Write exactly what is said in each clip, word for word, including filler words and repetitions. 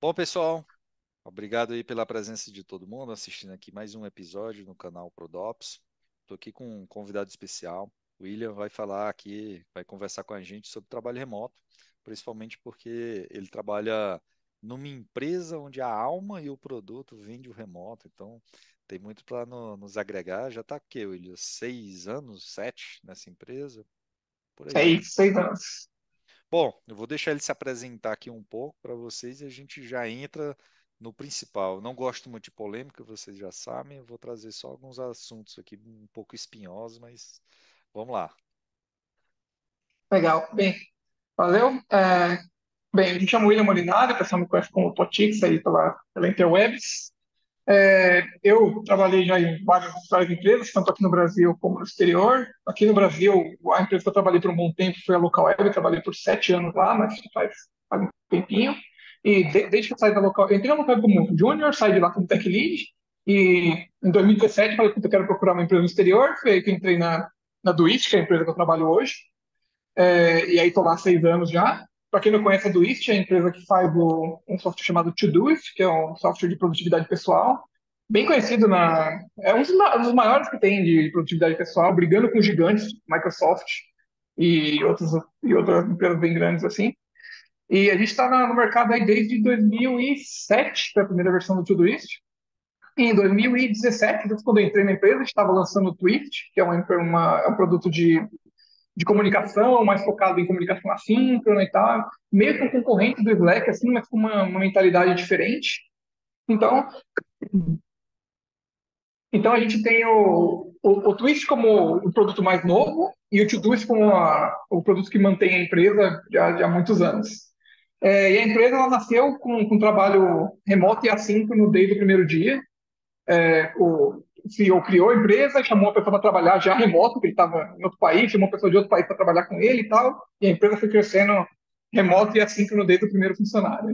Bom, pessoal, obrigado aí pela presença de todo mundo assistindo aqui mais um episódio no canal ProDops. Estou aqui com um convidado especial. O William vai falar aqui, vai conversar com a gente sobre trabalho remoto, principalmente porque ele trabalha numa empresa onde a alma e o produto vêm de remoto. Então, tem muito para nos agregar. Já está aqui, William, seis anos, sete nessa empresa, por aí, né? Seis, seis anos. Bom, eu vou deixar ele se apresentar aqui um pouco para vocês e a gente já entra no principal. Eu não gosto muito de polêmica, vocês já sabem. Eu vou trazer só alguns assuntos aqui um pouco espinhosos, mas vamos lá. Legal. Bem, valeu. É, bem, a gente chama William Molinari, o pessoal me conhece como Potix aí pela, pela Interwebs. É, eu trabalhei já em várias, várias empresas, tanto aqui no Brasil como no exterior. Aqui no Brasil, a empresa que eu trabalhei por um bom tempo foi a Local Web, eu trabalhei por sete anos lá, mas faz, faz um tempinho. E de- desde que eu saí da Local, eu entrei na Local Web como Júnior, saí de lá como Tech Lead, e em dois mil e dezessete falei que eu quero procurar uma empresa no exterior, foi aí que eu entrei na, na Duist, que é a empresa que eu trabalho hoje. É, e aí estou lá há seis anos já. Para quem não conhece a Doist, é a empresa que faz o, um software chamado Todoist, que é um software de produtividade pessoal, bem conhecido na. É um dos, ma- dos maiores que tem de produtividade pessoal, brigando com gigantes, Microsoft e, outros, e outras empresas bem grandes assim. E a gente está no mercado aí desde dois mil e sete, foi a primeira versão do Todoist. E em dois mil e dezessete, quando eu entrei na empresa, a gente estava lançando o Twist, que é, uma, uma, é um produto de de comunicação, mais focado em comunicação assíncrona e tal, meio que um concorrente do Slack, assim, mas com uma, uma mentalidade diferente. Então, então a gente tem o, o, o Twist como o produto mais novo e o Todoist como a, o produto que mantém a empresa já, já há muitos anos. É, e a empresa ela nasceu com, com trabalho remoto e assíncrono desde o primeiro dia. É, o C E O criou a empresa, chamou a pessoa para trabalhar já remoto, porque ele estava em outro país, chamou a pessoa de outro país para trabalhar com ele e tal, e a empresa foi crescendo remoto e assíncrono desde o primeiro funcionário.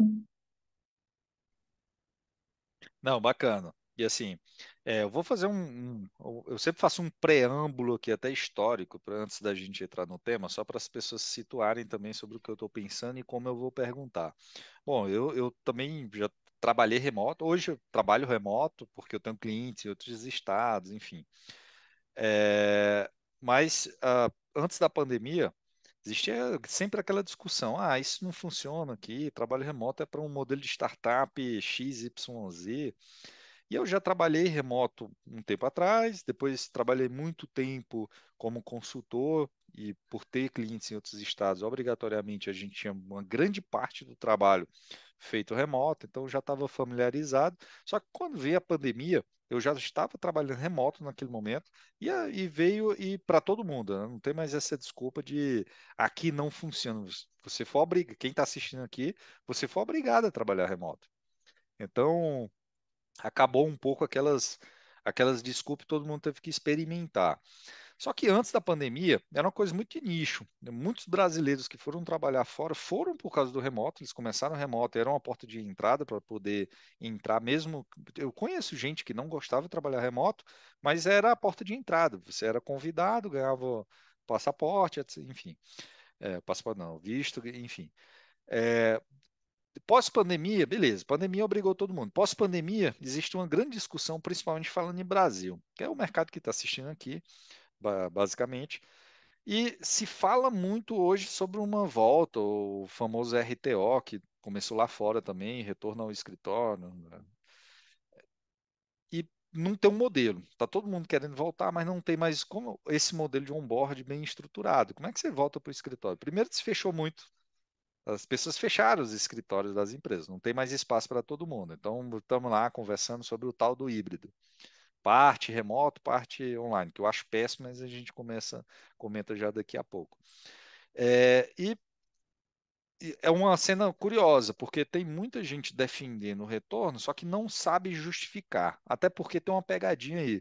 Não, bacana. E assim, é, eu vou fazer um, um- Eu sempre faço um preâmbulo aqui, até histórico, para antes da gente entrar no tema, só para as pessoas se situarem também sobre o que eu estou pensando e como eu vou perguntar. Bom, eu, eu também já trabalhei remoto. Hoje eu trabalho remoto porque eu tenho clientes em outros estados, enfim. É, mas ah, antes da pandemia, existia sempre aquela discussão: ah, isso não funciona aqui, trabalho remoto é para um modelo de startup X Y Z. E eu já trabalhei remoto um tempo atrás, depois trabalhei muito tempo como consultor, e por ter clientes em outros estados, obrigatoriamente a gente tinha uma grande parte do trabalho feito remoto, então eu já estava familiarizado. Só que quando veio a pandemia, eu já estava trabalhando remoto naquele momento, e, a- e veio e para todo mundo, né? Não tem mais essa desculpa de aqui não funciona. Você for obrigado, quem está assistindo aqui, você for obrigado a trabalhar remoto. Então, acabou um pouco aquelas aquelas desculpas que todo mundo teve que experimentar. Só que antes da pandemia, era uma coisa muito de nicho. Muitos brasileiros que foram trabalhar fora foram por causa do remoto, eles começaram remoto, era uma porta de entrada para poder entrar mesmo. Eu conheço gente que não gostava de trabalhar remoto, mas era a porta de entrada. Você era convidado, ganhava passaporte, etc, enfim. É, passaporte não, visto, enfim. É, Pós-pandemia, beleza, pandemia obrigou todo mundo. Pós-pandemia, existe uma grande discussão, principalmente falando em Brasil, que é o mercado que está assistindo aqui, ba- basicamente. E se fala muito hoje sobre uma volta, o famoso R T O, que começou lá fora também, retorno ao escritório, né? E não tem um modelo. Está todo mundo querendo voltar, mas não tem mais como esse modelo de onboard bem estruturado. Como é que você volta para o escritório? Primeiro, se fechou muito. As pessoas fecharam os escritórios das empresas, não tem mais espaço para todo mundo. Então, estamos lá conversando sobre o tal do híbrido. Parte remoto, parte online, que eu acho péssimo, mas a gente começa, comenta já daqui a pouco. É, e, e é uma cena curiosa, porque tem muita gente defendendo o retorno, só que não sabe justificar. Até porque tem uma pegadinha aí.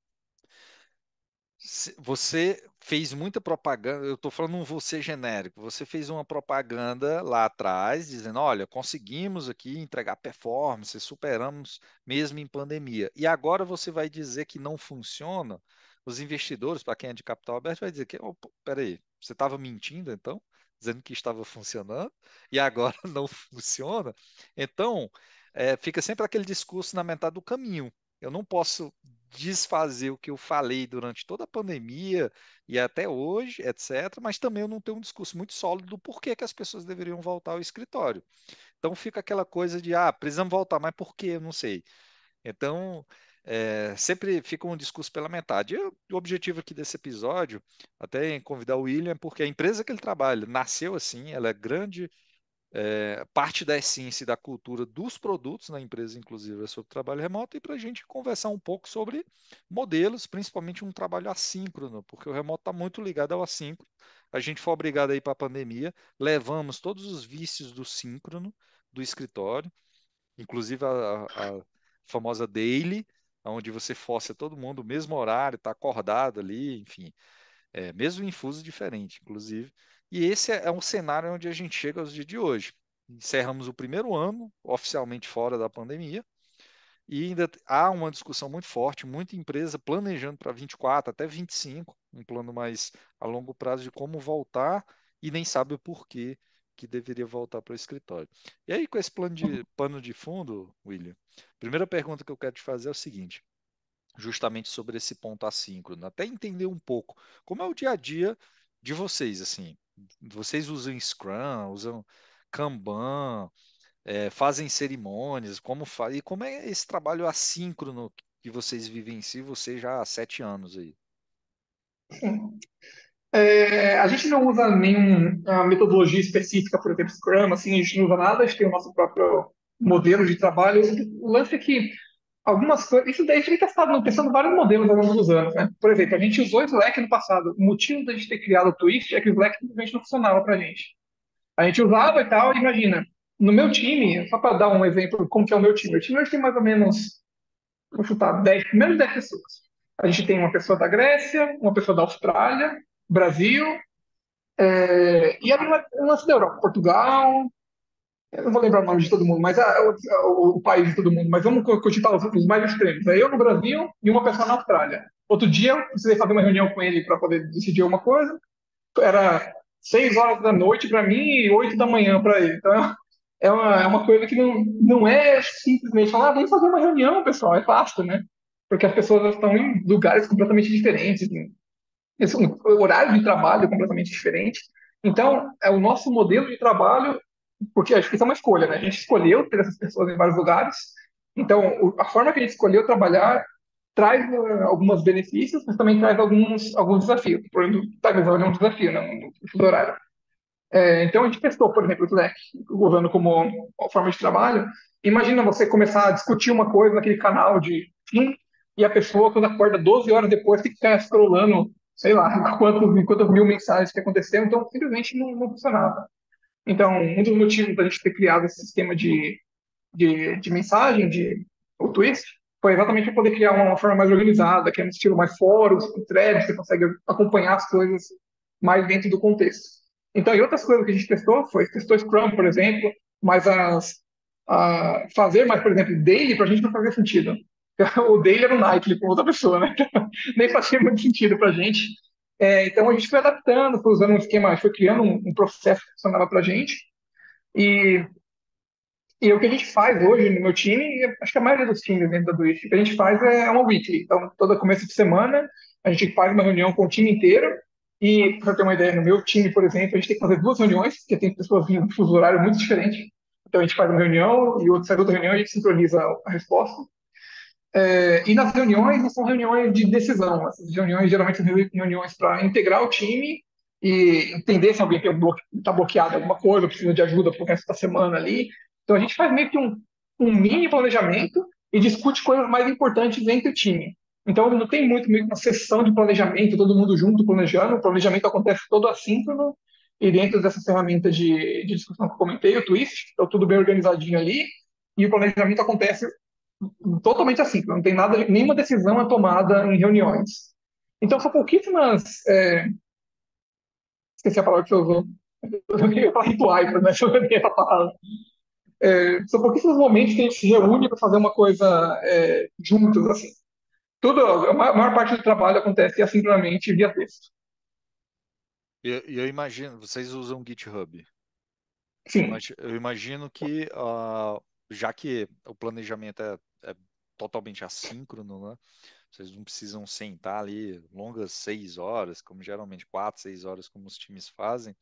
Se- Você fez muita propaganda, eu estou falando um você genérico. Você fez uma propaganda lá atrás, dizendo: olha, conseguimos aqui entregar performance, superamos mesmo em pandemia. E agora você vai dizer que não funciona? Os investidores, para quem é de capital aberto, vai dizer que, oh, pô, peraí. Você estava mentindo, então, dizendo que estava funcionando e agora não funciona. Então, é, fica sempre aquele discurso na metade do caminho. Eu não posso desfazer o que eu falei durante toda a pandemia e até hoje, etcétera. Mas também eu não tenho um discurso muito sólido do porquê que as pessoas deveriam voltar ao escritório. Então fica aquela coisa de, ah, precisamos voltar, mas por quê? Eu não sei. Então, é, sempre fica um discurso pela metade. Eu- o objetivo aqui desse episódio, até em convidar o William, porque a empresa que ele trabalha nasceu assim, ela é grande, é, parte da essência e da cultura dos produtos na empresa, inclusive, é sobre trabalho remoto, e para a gente conversar um pouco sobre modelos, principalmente um trabalho assíncrono, porque o remoto está muito ligado ao assíncrono. A gente foi obrigado aí para a pandemia, levamos todos os vícios do síncrono do escritório, inclusive a, a famosa daily, onde você força todo mundo o mesmo horário, está acordado ali, enfim, é, mesmo em fuso diferente, inclusive. E esse é, é um cenário onde a gente chega aos dias de hoje. Encerramos o primeiro ano oficialmente fora da pandemia e ainda há uma discussão muito forte, muita empresa planejando para vinte e quatro até vinte e cinco, um plano mais a longo prazo de como voltar e nem sabe o porquê que deveria voltar para o escritório. E aí, com esse plano de pano de fundo, William, a primeira pergunta que eu quero te fazer é o seguinte, justamente sobre esse ponto assíncrono, até entender um pouco como é o dia a dia de vocês, assim. Vocês usam Scrum, usam Kanban, é, fazem cerimônias, como fa... e como é esse trabalho assíncrono que vocês vivem em si, você já há sete anos aí? Sim. É, a gente não usa nenhuma metodologia específica, por exemplo, Scrum, assim, a gente não usa nada, a gente tem o nosso próprio modelo de trabalho. O lance é que algumas coisas. Isso daí a gente tem testado, testando vários modelos ao longo dos anos, né? Por exemplo, a gente usou o Slack no passado. O motivo da gente ter criado o Twist é que o Slack simplesmente não funcionava pra gente. A gente usava e tal, imagina. No meu time, só para dar um exemplo como que é o meu time, o time hoje tem mais ou menos, vou chutar, dez, menos dez pessoas. A gente tem uma pessoa da Grécia, uma pessoa da Austrália, Brasil, é, e a lance da Europa, Portugal, eu não vou lembrar o nome de todo mundo, mas a- o, o país de todo mundo, mas vamos co- cogitar os, os mais extremos. É eu no Brasil e uma pessoa na Austrália. Outro dia eu precisei fazer uma reunião com ele para poder decidir uma coisa. Era seis horas da noite para mim e oito da manhã para ele. Então é uma, é uma coisa que não, não é simplesmente falar, ah, vamos fazer uma reunião, pessoal. É fácil, né? Porque as pessoas estão em lugares completamente diferentes, em esse- um horário de trabalho completamente diferente. Então, é o nosso modelo de trabalho, porque acho que isso é uma escolha, né? A gente escolheu ter essas pessoas em vários lugares. Então, o- a forma que a gente escolheu trabalhar traz eh, alguns benefícios, mas também traz alguns, alguns desafios. Por exemplo, tá, mas é um desafio, né? No fuso horário. É, então, a gente testou, por exemplo, o Slack, usando como forma de trabalho. Imagina você começar a discutir uma coisa naquele canal de Teams e a pessoa, quando acorda doze horas depois, tem que ficar scrollando, sei lá, quantos, quantas mil mensagens que aconteceram. Então, simplesmente não, não funcionava. Então, um dos motivos da gente ter criado esse sistema de, de, de mensagem, de, o Twist, foi exatamente para poder criar uma forma mais organizada, que é um estilo mais fóruns, com threads, você consegue acompanhar as coisas mais dentro do contexto. Então, e outras coisas que a gente testou, foi testou Scrum, por exemplo, mas as, a fazer mais, por exemplo, daily, para a gente não fazia sentido. O daily era o Nike com outra pessoa, né? Nem fazia muito sentido para a gente. É, então, a gente foi adaptando, foi usando um esquema, foi criando um, um processo que funcionava para a gente. E e o que a gente faz hoje no meu time, e acho que a maioria dos times dentro da Twitch, o que a gente faz é uma weekly. Então, todo começo de semana, a gente faz uma reunião com o time inteiro. E, para ter uma ideia, no meu time, por exemplo, a gente tem que fazer duas reuniões, porque tem pessoas vindo de fuso horário muito diferente. Então, a gente faz uma reunião e outra, faz outra reunião e a gente sincroniza a resposta. É, e nas reuniões, não são reuniões de decisão. Essas reuniões geralmente são reuniões para integrar o time e entender se alguém está bloqueado em alguma coisa, precisa de ajuda para o resto da semana ali. Então a gente faz meio que um, um mini planejamento e discute coisas mais importantes entre o time. Então não tem muito meio que uma sessão de planejamento, todo mundo junto planejando. O planejamento acontece todo assíncrono e dentro dessa ferramenta de, de discussão que eu comentei, o Twist, então tudo bem organizadinho ali. E o planejamento acontece totalmente assim, não tem nada, nenhuma decisão é tomada em reuniões. Então, são pouquíssimas. É, esqueci a palavra que você usou. Eu queria falar rituais, mas não é essa palavra. É, são pouquíssimos momentos que a gente se reúne para fazer uma coisa é, juntos, assim. Tudo, a maior, a maior parte do trabalho acontece assincronamente via texto. E eu, eu imagino, vocês usam GitHub. Eu Sim, imagi- eu imagino que, ah, já que o planejamento é, é totalmente assíncrono, né? Vocês não precisam sentar ali longas seis horas, como geralmente quatro, seis horas, como os times fazem.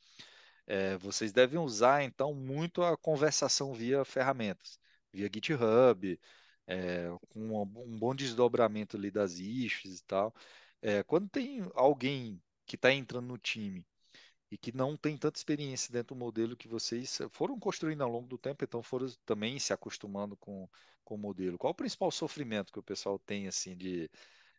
É, vocês devem usar, então, muito a conversação via ferramentas, via GitHub, é, com um um bom desdobramento ali das issues e tal. É, quando tem alguém que está entrando no time e que não tem tanta experiência dentro do modelo que vocês foram construindo ao longo do tempo, então foram também se acostumando com, com o modelo. Qual o principal sofrimento que o pessoal tem, assim, de,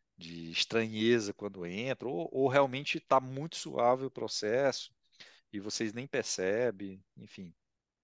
de estranheza quando entra, ou, ou realmente está muito suave o processo e vocês nem percebem, enfim.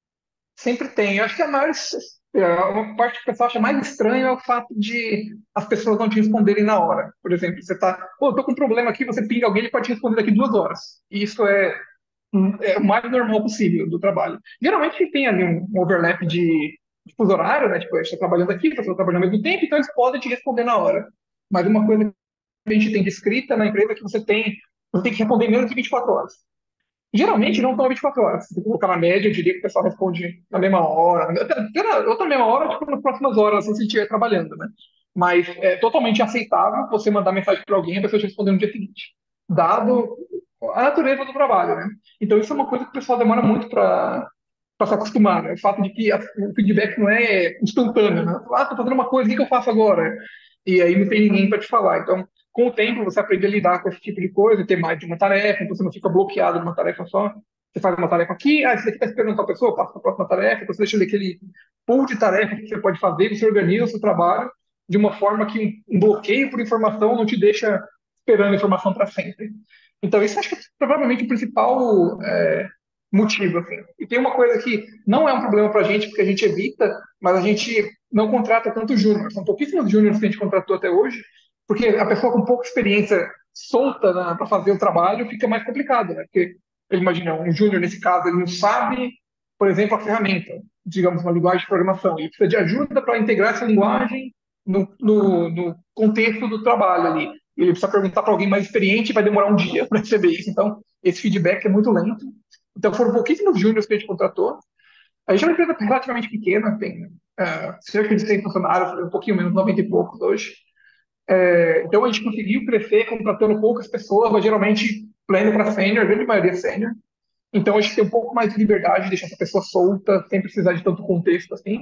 sempre tem. Eu acho que a maior, é, uma parte que o pessoal acha mais estranho é o fato de as pessoas não te responderem na hora. Por exemplo, você tá, pô, eu tô com um problema aqui, você pinga alguém, ele pode te responder daqui duas horas. E isso é, é o mais normal possível do trabalho. Geralmente tem ali um, um overlap de, de fuso horário, né? Tipo, a gente está trabalhando aqui, a pessoa está trabalhando ao mesmo tempo, então eles podem te responder na hora. Mas uma coisa que a gente tem de escrita na empresa é que você tem, você tem que responder em menos de vinte e quatro horas. Geralmente não são vinte e quatro horas. Se colocar na média, eu diria que o pessoal responde na mesma hora. Até outra mesma hora, tipo, nas próximas horas, assim, se estiver trabalhando, né? Mas é totalmente aceitável você mandar mensagem para alguém e a pessoa te responder no dia seguinte, dado a natureza do trabalho, né? Então isso é uma coisa que o pessoal demora muito para para se acostumar, né? O fato de que a, o feedback não é instantâneo, né? Ah, tô fazendo uma coisa, o que que eu faço agora? E aí não tem ninguém para te falar. Então, com o tempo, você aprende a lidar com esse tipo de coisa, ter mais de uma tarefa, então você não fica bloqueado numa tarefa só. Você faz uma tarefa aqui, ah, isso daqui está esperando outra pessoa, passa para a próxima tarefa, então você deixa ali aquele pool de tarefas que você pode fazer, você organiza o seu trabalho de uma forma que um bloqueio por informação não te deixa esperando informação para sempre. Então, isso acho que é provavelmente o principal é, motivo, assim. E tem uma coisa que não é um problema para a gente, porque a gente evita, mas a gente não contrata tanto júnior. São pouquíssimos júniores que a gente contratou até hoje, porque a pessoa com pouca experiência solta para fazer o trabalho fica mais complicado, né? Porque, imagina, um júnior, nesse caso, ele não sabe, por exemplo, a ferramenta, digamos, uma linguagem de programação. Ele precisa de ajuda para integrar essa linguagem no, no, no contexto do trabalho ali. Ele precisa perguntar para alguém mais experiente e vai demorar um dia para receber isso. Então, esse feedback é muito lento. Então, foram pouquíssimos júniores que a gente contratou. A gente é uma empresa relativamente pequena, tem uh, cerca de cem funcionários, um pouquinho menos, noventa e poucos hoje. É, então, a gente conseguiu crescer contratando poucas pessoas, mas geralmente pleno para sênior, a grande maioria é sênior. Então, a gente tem um pouco mais de liberdade de deixar essa pessoa solta, sem precisar de tanto contexto assim.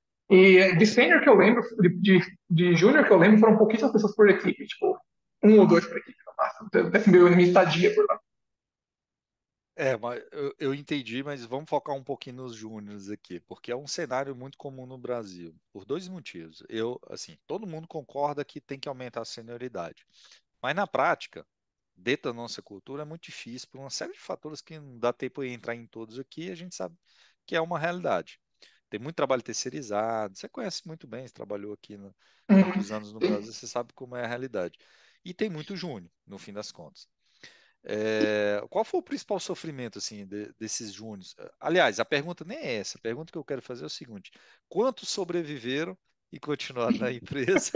E de sênior que eu lembro, de, de, de júnior que eu lembro, foram pouquíssimas pessoas por equipe, tipo, um ou dois por equipe, no máximo, dessa minha estadia por lá. É, mas eu, eu entendi, mas vamos focar um pouquinho nos júniores aqui, porque é um cenário muito comum no Brasil, por dois motivos. Eu, assim, todo mundo concorda que tem que aumentar a senioridade, mas na prática, dentro da nossa cultura, é muito difícil por uma série de fatores que não dá tempo de entrar em todos aqui, a gente sabe que é uma realidade. Tem muito trabalho terceirizado, você conhece muito bem, você trabalhou aqui no- Uhum. muitos anos no Brasil, você sabe como é a realidade. E tem muito júnior, no fim das contas. É, qual foi o principal sofrimento assim de- desses júniors? Aliás, a pergunta nem é essa. A pergunta que eu quero fazer é o seguinte: quantos sobreviveram e continuaram na empresa?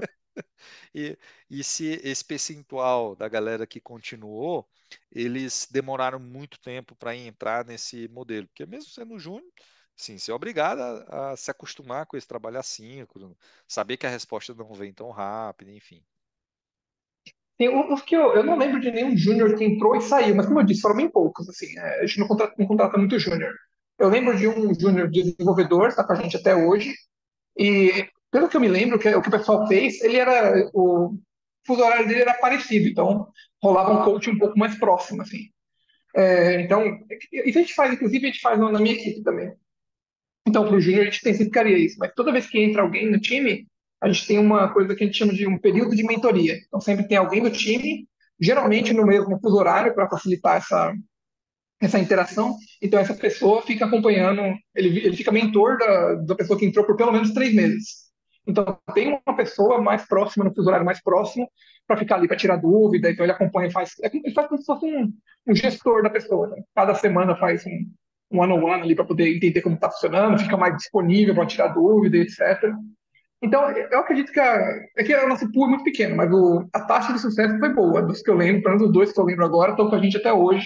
E, e se esse percentual da galera que continuou, eles demoraram muito tempo para entrar nesse modelo? Porque mesmo sendo júnior, sim, você é obrigado a, a se acostumar com esse trabalho assíncrono, saber que a resposta não vem tão rápida, enfim. Tem os que eu, eu não lembro de nenhum júnior que entrou e saiu, mas como eu disse, foram bem poucos, assim, é, a gente não contrata, não contrata muito júnior. Eu lembro de um júnior desenvolvedor, está com a gente até hoje, e pelo que eu me lembro, o que, o que o pessoal fez, ele era, o fuso horário dele era parecido, então rolava um coaching um pouco mais próximo, assim. É, então, isso a gente faz, inclusive, a gente faz na minha equipe também. Então, para o júnior, a gente tem sempre faria isso. Mas toda vez que entra alguém no time, a gente tem uma coisa que a gente chama de um período de mentoria. Então, sempre tem alguém do time, geralmente no mesmo fuso horário, para facilitar essa, essa interação. Então, essa pessoa fica acompanhando, ele, ele fica mentor da, da pessoa que entrou por pelo menos três meses. Então, tem uma pessoa mais próxima, no fuso horário mais próximo, para ficar ali para tirar dúvida. Então, ele acompanha, faz, é como- ele faz como se fosse um, um gestor da pessoa. Né? Cada semana faz um, um one-on-one ali para poder entender como está funcionando, fica mais disponível para tirar dúvida, etcétera. Então, eu acredito que a, é que o nosso pool é muito pequeno, mas o, a taxa de sucesso foi boa. Dos que eu lembro, pelo menos os dois que eu lembro agora, estão com a gente até hoje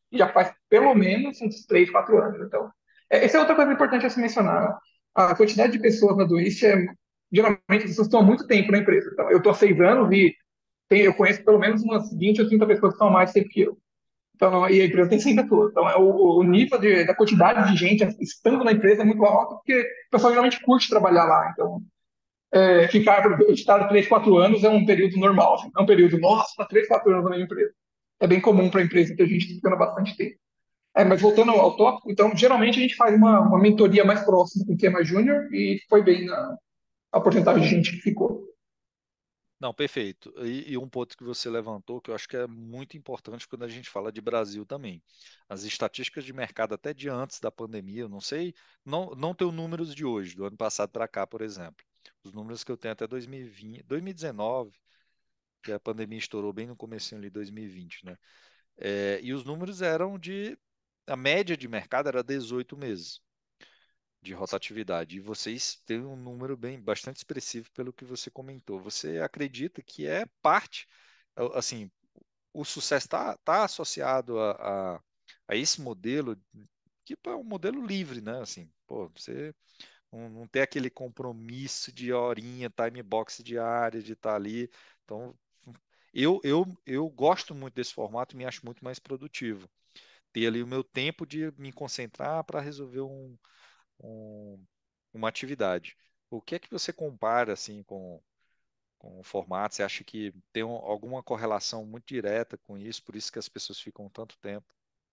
já faz pelo menos uns três, quatro anos. Então, é, essa é outra coisa importante a se mencionar. A quantidade de pessoas na Doist é, geralmente, as pessoas estão há muito tempo na empresa. Então, eu estou há seis anos e tem, eu conheço pelo menos umas vinte ou trinta pessoas que estão há mais tempo que eu. Então, e a empresa tem cem pessoas. Então, é o, o nível de, da quantidade de gente estando na empresa é muito alto, porque o pessoal geralmente curte trabalhar lá. Então, é, ficar estar três, quatro anos é um período normal. Assim, é um período, nossa, três, quatro anos na minha empresa. É bem comum para a empresa ter gente ficando bastante tempo. É, mas voltando ao tópico, então, geralmente a gente faz uma, uma mentoria mais próxima com quem é mais júnior e foi bem na a porcentagem de gente que ficou. Não, perfeito. E, e um ponto que você levantou, que eu acho que é muito importante quando a gente fala de Brasil também. As estatísticas de mercado até de antes da pandemia, eu não sei, não, não tenho números de hoje, do ano passado para cá, por exemplo. Os números que eu tenho até dois mil e vinte, dois mil e dezenove, que a pandemia estourou bem no começo ali de dois mil e vinte, né? É, e os números eram de, a média de mercado era dezoito meses de rotatividade. E vocês têm um número bem bastante expressivo pelo que você comentou. Você acredita que é parte, assim, o sucesso está tá associado a, a, a esse modelo, que é um modelo livre, né? Assim, pô, você não, não tem aquele compromisso de horinha, time box diária, de estar ali. Então, eu, eu, eu gosto muito desse formato e me acho muito mais produtivo. Ter ali o meu tempo de me concentrar para resolver um, um, uma atividade. O que é que você compara assim com, com o formato? Você acha que tem um- alguma correlação muito direta com isso, por isso que as pessoas ficam tanto tempo?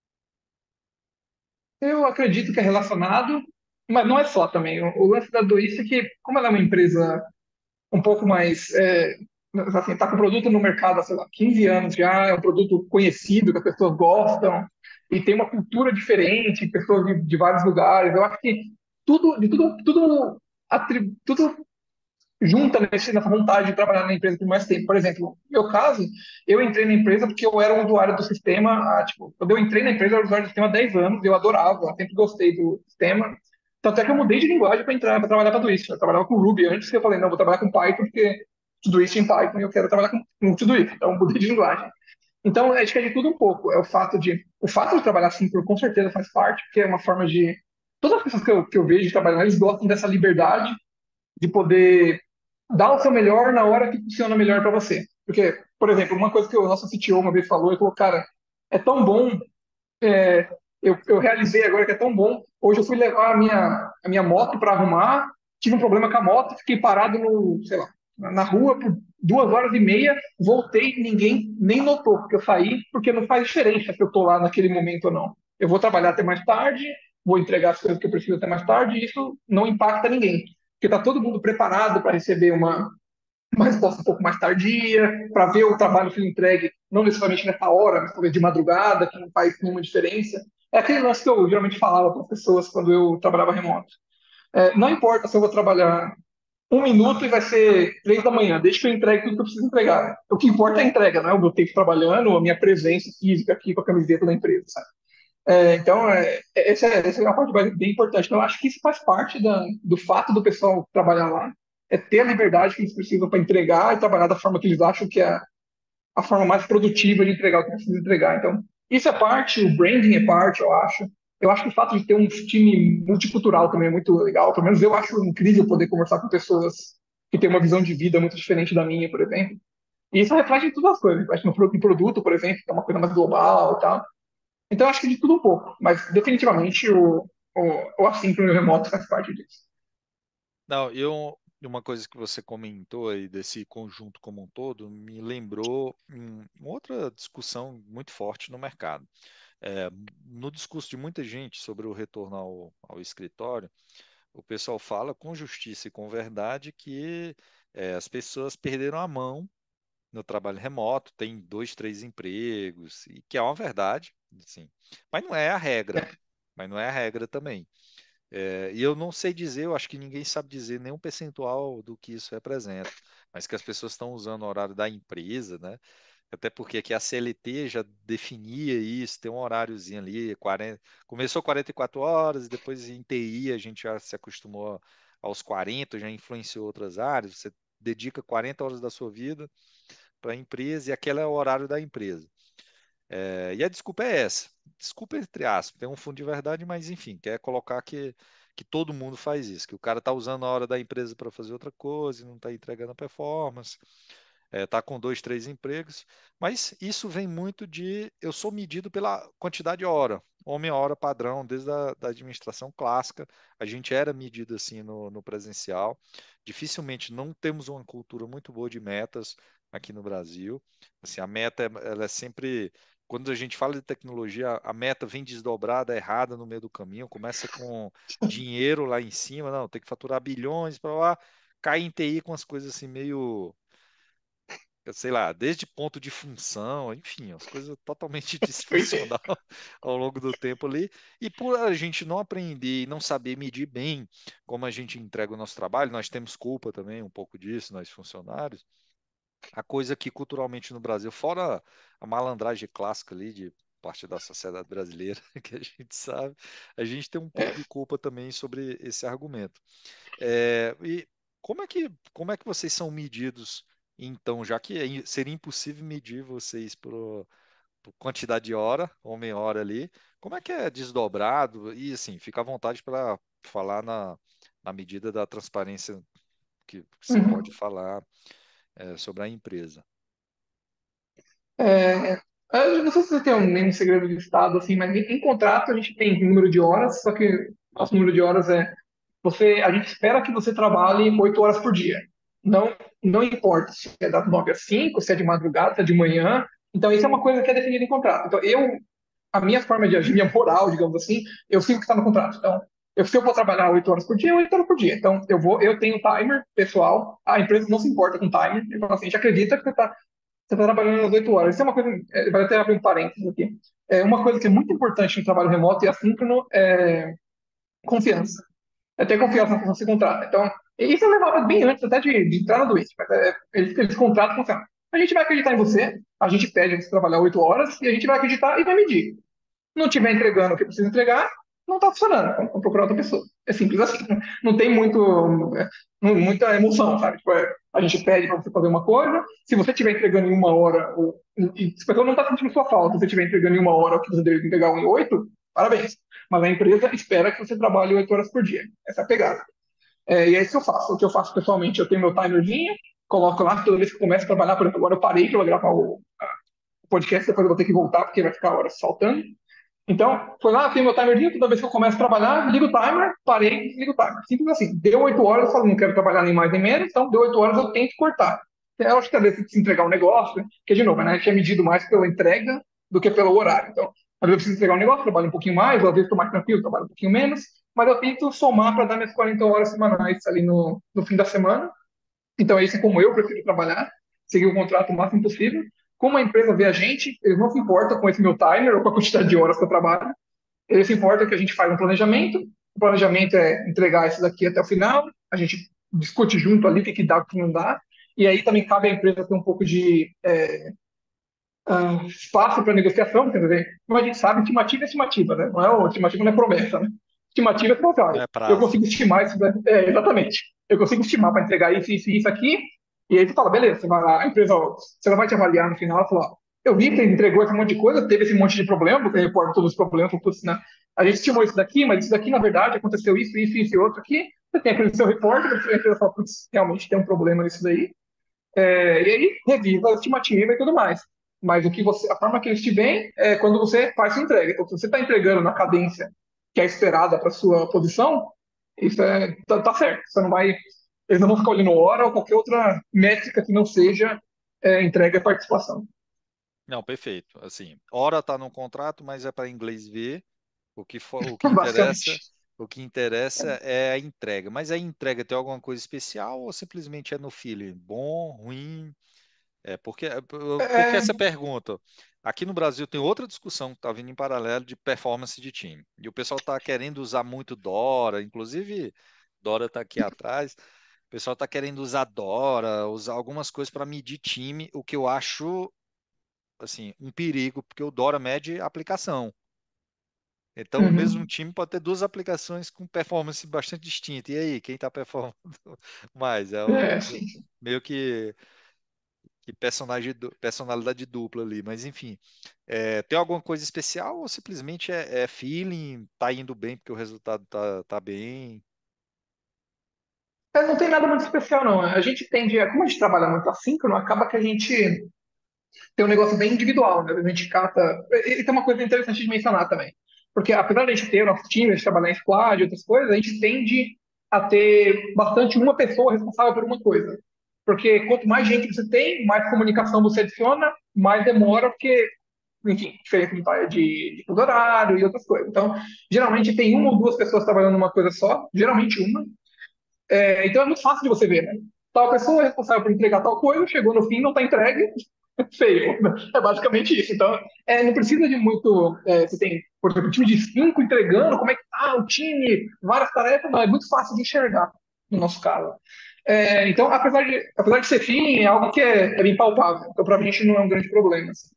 Eu acredito que é relacionado, mas não é só também. O, o lance da Dois é que, como ela é uma empresa um pouco mais. É, assim, está com o produto no mercado há, sei lá, quinze anos já, é um produto conhecido, que as pessoas gostam, e tem uma cultura diferente, pessoas de, de vários lugares. Eu acho que tudo, de tudo, tudo, atri- tudo junta nesse, nessa vontade de trabalhar na empresa por mais tempo. Por exemplo, no meu caso, eu entrei na empresa porque eu era um usuário do sistema, ah, tipo, quando eu entrei na empresa, eu era usuário do sistema há dez anos, eu adorava, eu sempre gostei do sistema. Tanto é que eu mudei de linguagem para entrar, para trabalhar para Twist. Eu trabalhava com Ruby antes, que eu falei, não, vou trabalhar com Python, porque Todoist em Python e eu quero trabalhar com, com Todoist. Então, eu mudei de linguagem. Então, acho que é de tudo um pouco. É o fato de, o fato de trabalhar assim, com certeza faz parte, porque é uma forma de, todas as pessoas que eu, que eu vejo trabalhando, eles gostam dessa liberdade de poder dar o seu melhor na hora que funciona melhor para você. Porque, por exemplo, uma coisa que o nosso C T O uma vez falou, ele falou, cara, é tão bom, é, eu, eu realizei agora que é tão bom. Hoje eu fui levar a minha, a minha moto para arrumar, tive um problema com a moto, fiquei parado no, sei lá, na na rua por duas horas e meia, voltei, ninguém nem notou porque eu saí, porque não faz diferença se eu tô lá naquele momento ou não. Eu vou trabalhar até mais tarde, vou entregar as coisas que eu preciso até mais tarde, e isso não impacta ninguém. Porque está todo mundo preparado para receber uma, uma resposta um pouco mais tardia, para ver o trabalho sendo entregue, não necessariamente nessa hora, mas talvez de madrugada, que não faz nenhuma diferença. É aquele lance que eu geralmente falava para as pessoas quando eu trabalhava remoto. É, não importa se eu vou trabalhar um minuto e vai ser três da manhã, desde que eu entregue tudo que eu preciso entregar. O que importa é a entrega, não é o meu tempo trabalhando, a minha presença física aqui com a camiseta da empresa, sabe? É, então, é, essa, é, essa é uma parte bem importante. Então, eu acho que isso faz parte da, do fato do pessoal trabalhar lá, é ter a liberdade que eles precisam para entregar e trabalhar da forma que eles acham que é a forma mais produtiva de entregar o que precisa entregar. Então, isso é parte, o branding é parte, eu acho. Eu acho que o fato de ter um time multicultural também é muito legal. Pelo menos eu acho incrível poder conversar com pessoas que têm uma visão de vida muito diferente da minha, por exemplo. E isso reflete em todas as coisas. Reflete no pro- em produto, por exemplo, que é uma coisa mais global e tal. Então, eu acho que de tudo um pouco. Mas, definitivamente, o, o, o assíncrono remoto faz parte disso. Não, eu, uma coisa que você comentou aí desse conjunto como um todo me lembrou hum, uma outra discussão muito forte no mercado. É, no discurso de muita gente sobre o retorno ao, ao escritório, o pessoal fala com justiça e com verdade que é, as pessoas perderam a mão no trabalho remoto, tem dois, três empregos, e que é uma verdade, sim. Mas não é a regra, mas não é a regra também. É, e eu não sei dizer, eu acho que ninguém sabe dizer nenhum percentual do que isso representa, mas que as pessoas estão usando o horário da empresa, né? Até porque aqui a C L T já definia isso, tem um horáriozinho ali, quarenta, começou quarenta e quatro horas, depois em T I a gente já se acostumou aos quarenta, já influenciou outras áreas, você dedica quarenta horas da sua vida para a empresa e aquele é o horário da empresa. É, e a desculpa é essa. desculpa entre aspas, tem um fundo de verdade, mas enfim, quer colocar que, que todo mundo faz isso, que o cara está usando a hora da empresa para fazer outra coisa, e não está entregando a performance, está com dois, três empregos, mas isso vem muito de eu sou medido pela quantidade de hora, homem-hora padrão, desde a da administração clássica, a gente era medido assim no, no presencial. Dificilmente não temos uma cultura muito boa de metas aqui no Brasil. Assim, a meta é- ela é sempre. Quando a gente fala de tecnologia, a meta vem desdobrada, errada no meio do caminho, começa com dinheiro lá em cima, não, tem que faturar bilhões para lá, cai em T I com as coisas assim meio sei lá, desde ponto de função, enfim, as coisas totalmente Eu entendo. disfuncional ao longo do tempo ali. E por a gente não aprender e não saber medir bem como a gente entrega o nosso trabalho, nós temos culpa também um pouco disso, nós funcionários. A coisa que culturalmente no Brasil, fora a malandragem clássica ali de parte da sociedade brasileira, que a gente sabe, a gente tem um pouco É. de culpa também sobre esse argumento. É, e como é que, como é que vocês são medidos, então, já que é in- seria impossível medir vocês por, por quantidade de hora, homem-hora ali, como é que é desdobrado? E assim, fica à vontade para falar na, na medida da transparência que você pode Uhum. falar, é, sobre a empresa. É, eu não sei se você tem um- nenhum segredo de Estado, assim, mas em, em contrato a gente tem número de horas, só que nosso número de horas é você, a gente espera que você trabalhe oito horas por dia. Não, não importa se é das nove às cinco, se é de madrugada, se é de manhã. Então, isso é uma coisa que é definida em contrato. Então, eu, a minha forma de agir, minha moral, digamos assim, eu sigo o que está no contrato. Então, eu, se eu vou trabalhar oito horas por dia, oito horas por dia. Então, eu vou, eu tenho timer pessoal, a empresa não se importa com timer. Ele fala assim, a gente acredita que você está você está trabalhando nas oito horas. Isso é uma coisa, é, vai até abrir um parênteses aqui. É uma coisa que é muito importante no trabalho remoto e assíncrono é confiança. É ter confiança na pessoa que você contrata. Então, isso eu levava bem antes até de, de entrar na doença. Mas é, eles, eles contratam com confiança. A gente vai acreditar em você, a gente pede você trabalhar oito horas e a gente vai acreditar e vai medir. Não estiver entregando o que precisa entregar, não está funcionando. Vamos procurar outra pessoa. É simples assim. Não tem muito, é, muita emoção, sabe? Tipo, é, a gente pede para você fazer uma coisa, se você estiver entregando em uma hora, ou, e se a pessoa não está sentindo sua falta, se você estiver entregando em uma hora o que você deveria entregar em oito, parabéns. Mas a empresa espera que você trabalhe oito horas por dia. Essa é a pegada. É, e é isso que eu faço. O que eu faço pessoalmente, eu tenho meu timerzinho, coloco lá, toda vez que eu começo a trabalhar, por exemplo, agora eu parei para gravar o, o podcast, depois eu vou ter que voltar, porque vai ficar horas saltando. Então, foi lá, tem meu timerzinho, toda vez que eu começo a trabalhar, ligo o timer, parei, ligo o timer. Simples assim. Deu oito horas, eu falo, não quero trabalhar nem mais nem menos, então deu oito horas, eu tenho que cortar. Eu acho que às vezes tem que se entregar um negócio, né? Porque, de novo, né, a gente é medido mais pela entrega do que pelo horário. Então, às vezes eu preciso entregar um negócio, trabalho um pouquinho mais, ou às vezes estou mais tranquilo, trabalho um pouquinho menos, mas eu tento somar para dar minhas quarenta horas semanais ali no, no fim da semana. Então, esse é como eu prefiro trabalhar, seguir o contrato o máximo possível. Como a empresa vê a gente, eles não se importam com esse meu timer ou com a quantidade de horas que eu trabalho. Eles se importam que a gente faz um planejamento. O planejamento é entregar isso daqui até o final. A gente discute junto ali o que, que dá, o que não dá. E aí também cabe à empresa ter um pouco de é, ah, espaço para negociação. Quer dizer, como a gente sabe, estimativa é estimativa, né? Não é, o- estimativa não é promessa, né? Estimativa é que você, Não olha, é eu prazo. consigo estimar isso, né? É, exatamente. Eu consigo estimar para entregar isso, isso e isso aqui. E aí você fala, beleza, você vai lá, a empresa, ó, você vai te avaliar no final, fala, ó, eu vi que você entregou esse monte de coisa, teve esse monte de problema, você reporta todos os problemas, fala, putz, né? A gente estimou isso daqui, mas isso daqui, na verdade, aconteceu isso, isso, isso e outro aqui. Você tem aquele seu repórter, a empresa fala, putz, realmente tem um problema nisso daí. É, e aí revisa a estimativa e tudo mais. Mas o que você, a forma que eles te veem é quando você faz sua entrega. Então, se você está entregando na cadência que é esperada para sua posição, isso é, tá, tá certo. Você não vai, eles não vão ficar olhando hora ou qualquer outra métrica que não seja é, entrega e participação. Não, perfeito. Assim, hora está no contrato, mas é para inglês ver. O que, for, o que interessa, Basicamente. o que interessa é a entrega. Mas a entrega tem alguma coisa especial ou simplesmente é no feeling? Bom, ruim? É porque, porque É, essa pergunta. Aqui no Brasil tem outra discussão que está vindo em paralelo de performance de time. E o pessoal está querendo usar muito Dora, inclusive Dora está aqui atrás. O pessoal está querendo usar Dora, usar algumas coisas para medir time, o que eu acho assim um perigo, porque o Dora mede a aplicação. Então, o mesmo uhum. time pode ter duas aplicações com performance bastante distinta. E aí, quem está performando mais? É o- É, sim. meio que que personagem, du- personalidade dupla ali, mas enfim, é, tem alguma coisa especial ou simplesmente é, é feeling, tá indo bem porque o resultado tá, tá bem? É, não tem nada muito especial, não. A gente tende, a- como a gente trabalha muito assíncrono, acaba que a gente tem um negócio bem individual, né? A gente cata. E, e tem uma coisa interessante de mencionar também. Porque apesar de a gente ter o nosso time, a gente trabalhar em squad e outras coisas, a gente tende a ter bastante uma pessoa responsável por uma coisa. Porque quanto mais gente você tem, mais comunicação você adiciona, mais demora, porque, enfim, diferença de, de, de fuso horário e outras coisas. Então, geralmente tem uma ou duas pessoas trabalhando numa coisa só, geralmente uma, é, então é muito fácil de você ver, né? Tal pessoa é responsável por entregar tal coisa, chegou no fim, não está entregue, feio. É basicamente isso. Então, é, não precisa de muito. É, você tem, por exemplo, um time de cinco entregando, como é que tá o time, várias tarefas, não, é muito fácil de enxergar, no nosso caso. É, então, apesar de, apesar de ser fim, é algo que é, é bem palpável. Então, para mim, isso não é um grande problema, assim.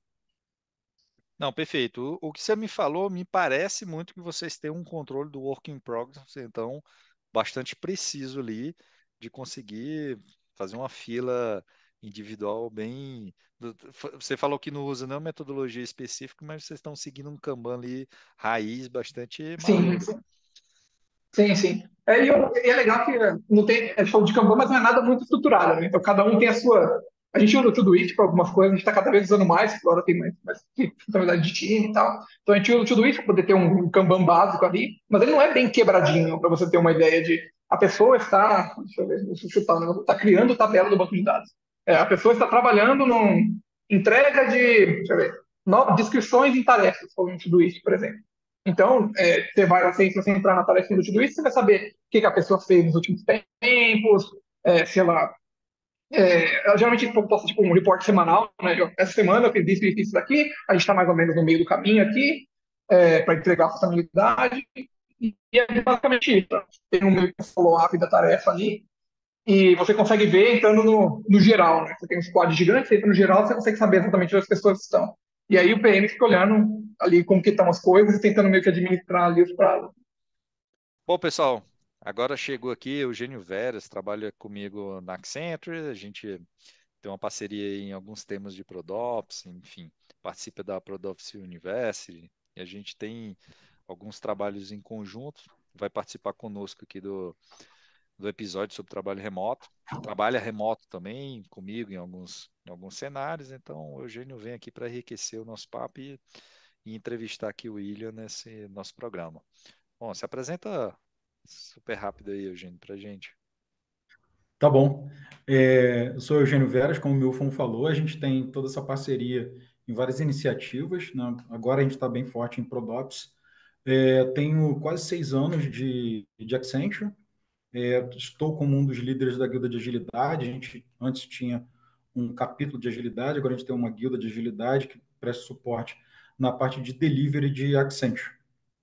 Não, perfeito. O, o que você me falou me parece muito que vocês têm um controle do work in progress, então, bastante preciso ali de conseguir fazer uma fila individual bem. do- f- Você falou que não usa nenhuma metodologia específica, mas vocês estão seguindo um Kanban ali raiz bastante Sim, maduro. sim, sim. É, e, eu- e é legal que é, não tem, é show de Kanban, mas não é nada muito estruturado, né? Então cada um tem a sua. A gente usa o Todoist para algumas coisas, a gente está cada vez usando mais, porque agora tem mais, mais funcionalidade de time e tal. Então a gente usa o Todoist para poder ter um, um Kanban básico ali, mas ele não é bem quebradinho, para você ter uma ideia de. A pessoa está. Deixa eu ver, deixa eu chutar, né? Está criando tabela do banco de dados. É, a pessoa está trabalhando num entrega de. Deixa eu ver. No, descrições em tarefas, como no Todoist, por exemplo. Então, é, você vai assim, se você entrar na tarefa do tudo isso, você vai saber o que, que a pessoa fez nos últimos tempos, é, sei lá. É, ela geralmente posta tipo, um reporte semanal, né? Eu, essa semana eu fiz isso e isso daqui, a gente está mais ou menos no meio do caminho aqui, é, para entregar a funcionalidade, e é basicamente isso. Tem um meio que follow-up da tarefa ali, e você consegue ver entrando no, no geral, né? Você tem um squad gigante, você entra no geral, você consegue saber exatamente onde as pessoas estão. E aí o P M fica olhando ali como que estão as coisas e tentando meio que administrar ali os prazos. Bom, pessoal, agora chegou aqui Eugênio Veras, trabalha comigo na Accenture, a gente tem uma parceria em alguns temas de ProDops, enfim, participa da ProDops University, e a gente tem alguns trabalhos em conjunto, vai participar conosco aqui do, do episódio sobre trabalho remoto, trabalha remoto também comigo em alguns, em alguns cenários, então o Eugênio vem aqui para enriquecer o nosso papo e, e entrevistar aqui o William nesse nosso programa. Bom, se apresenta super rápido aí, Eugênio, para gente. Tá bom. É, eu sou Eugênio Veras, como o Milton falou, a gente tem toda essa parceria em várias iniciativas, né? Agora a gente está bem forte em Prodops. É, tenho quase seis anos de, de Accenture. É, estou como um dos líderes da guilda de agilidade. A gente antes tinha um capítulo de agilidade, agora a gente tem uma guilda de agilidade que presta suporte na parte de delivery de Accenture.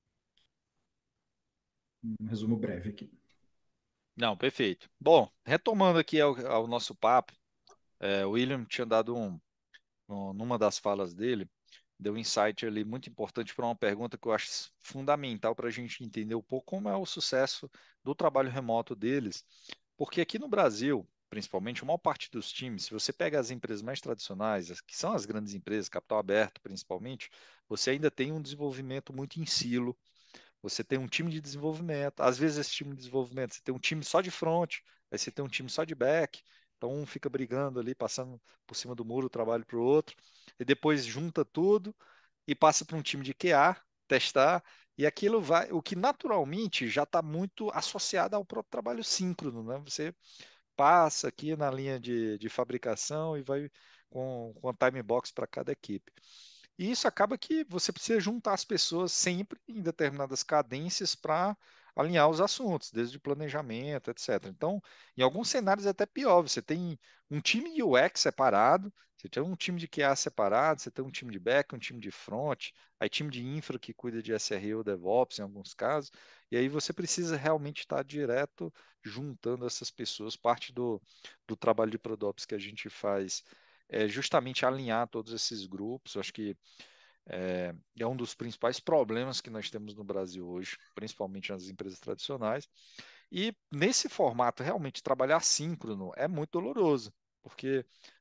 Um resumo breve aqui. Não, perfeito. Bom, retomando aqui ao, ao nosso papo, é, o William tinha dado um, um- numa das falas dele, deu um insight ali muito importante para uma pergunta que eu acho fundamental para a gente entender um pouco como é o sucesso do trabalho remoto deles. Porque aqui no Brasil, principalmente, a maior parte dos times, se você pega as empresas mais tradicionais, as que são as grandes empresas, capital aberto principalmente, você ainda tem um desenvolvimento muito em silo. Você tem um time de desenvolvimento. Às vezes, esse time de desenvolvimento, você tem um time só de front, aí você tem um time só de back. Então, um fica brigando ali, passando por cima do muro o trabalho para o outro. E depois junta tudo e passa para um time de Q A, testar. E aquilo vai, o que naturalmente já está muito associado ao próprio trabalho síncrono, né? Você passa aqui na linha de, de fabricação e vai com, com a time box para cada equipe. E isso acaba que você precisa juntar as pessoas sempre em determinadas cadências para alinhar os assuntos, desde o planejamento, etcétera. Então, em alguns cenários é até pior. Você tem um time de U X separado, você tem um time de Q A separado, você tem um time de back, um time de front, aí time de infra que cuida de S R E ou DevOps em alguns casos, e aí você precisa realmente estar direto juntando essas pessoas. Parte do, do trabalho de ProDops que a gente faz é justamente alinhar todos esses grupos. Eu acho que é, é um dos principais problemas que nós temos no Brasil hoje, principalmente nas empresas tradicionais. E nesse formato, realmente trabalhar síncrono é muito doloroso, porque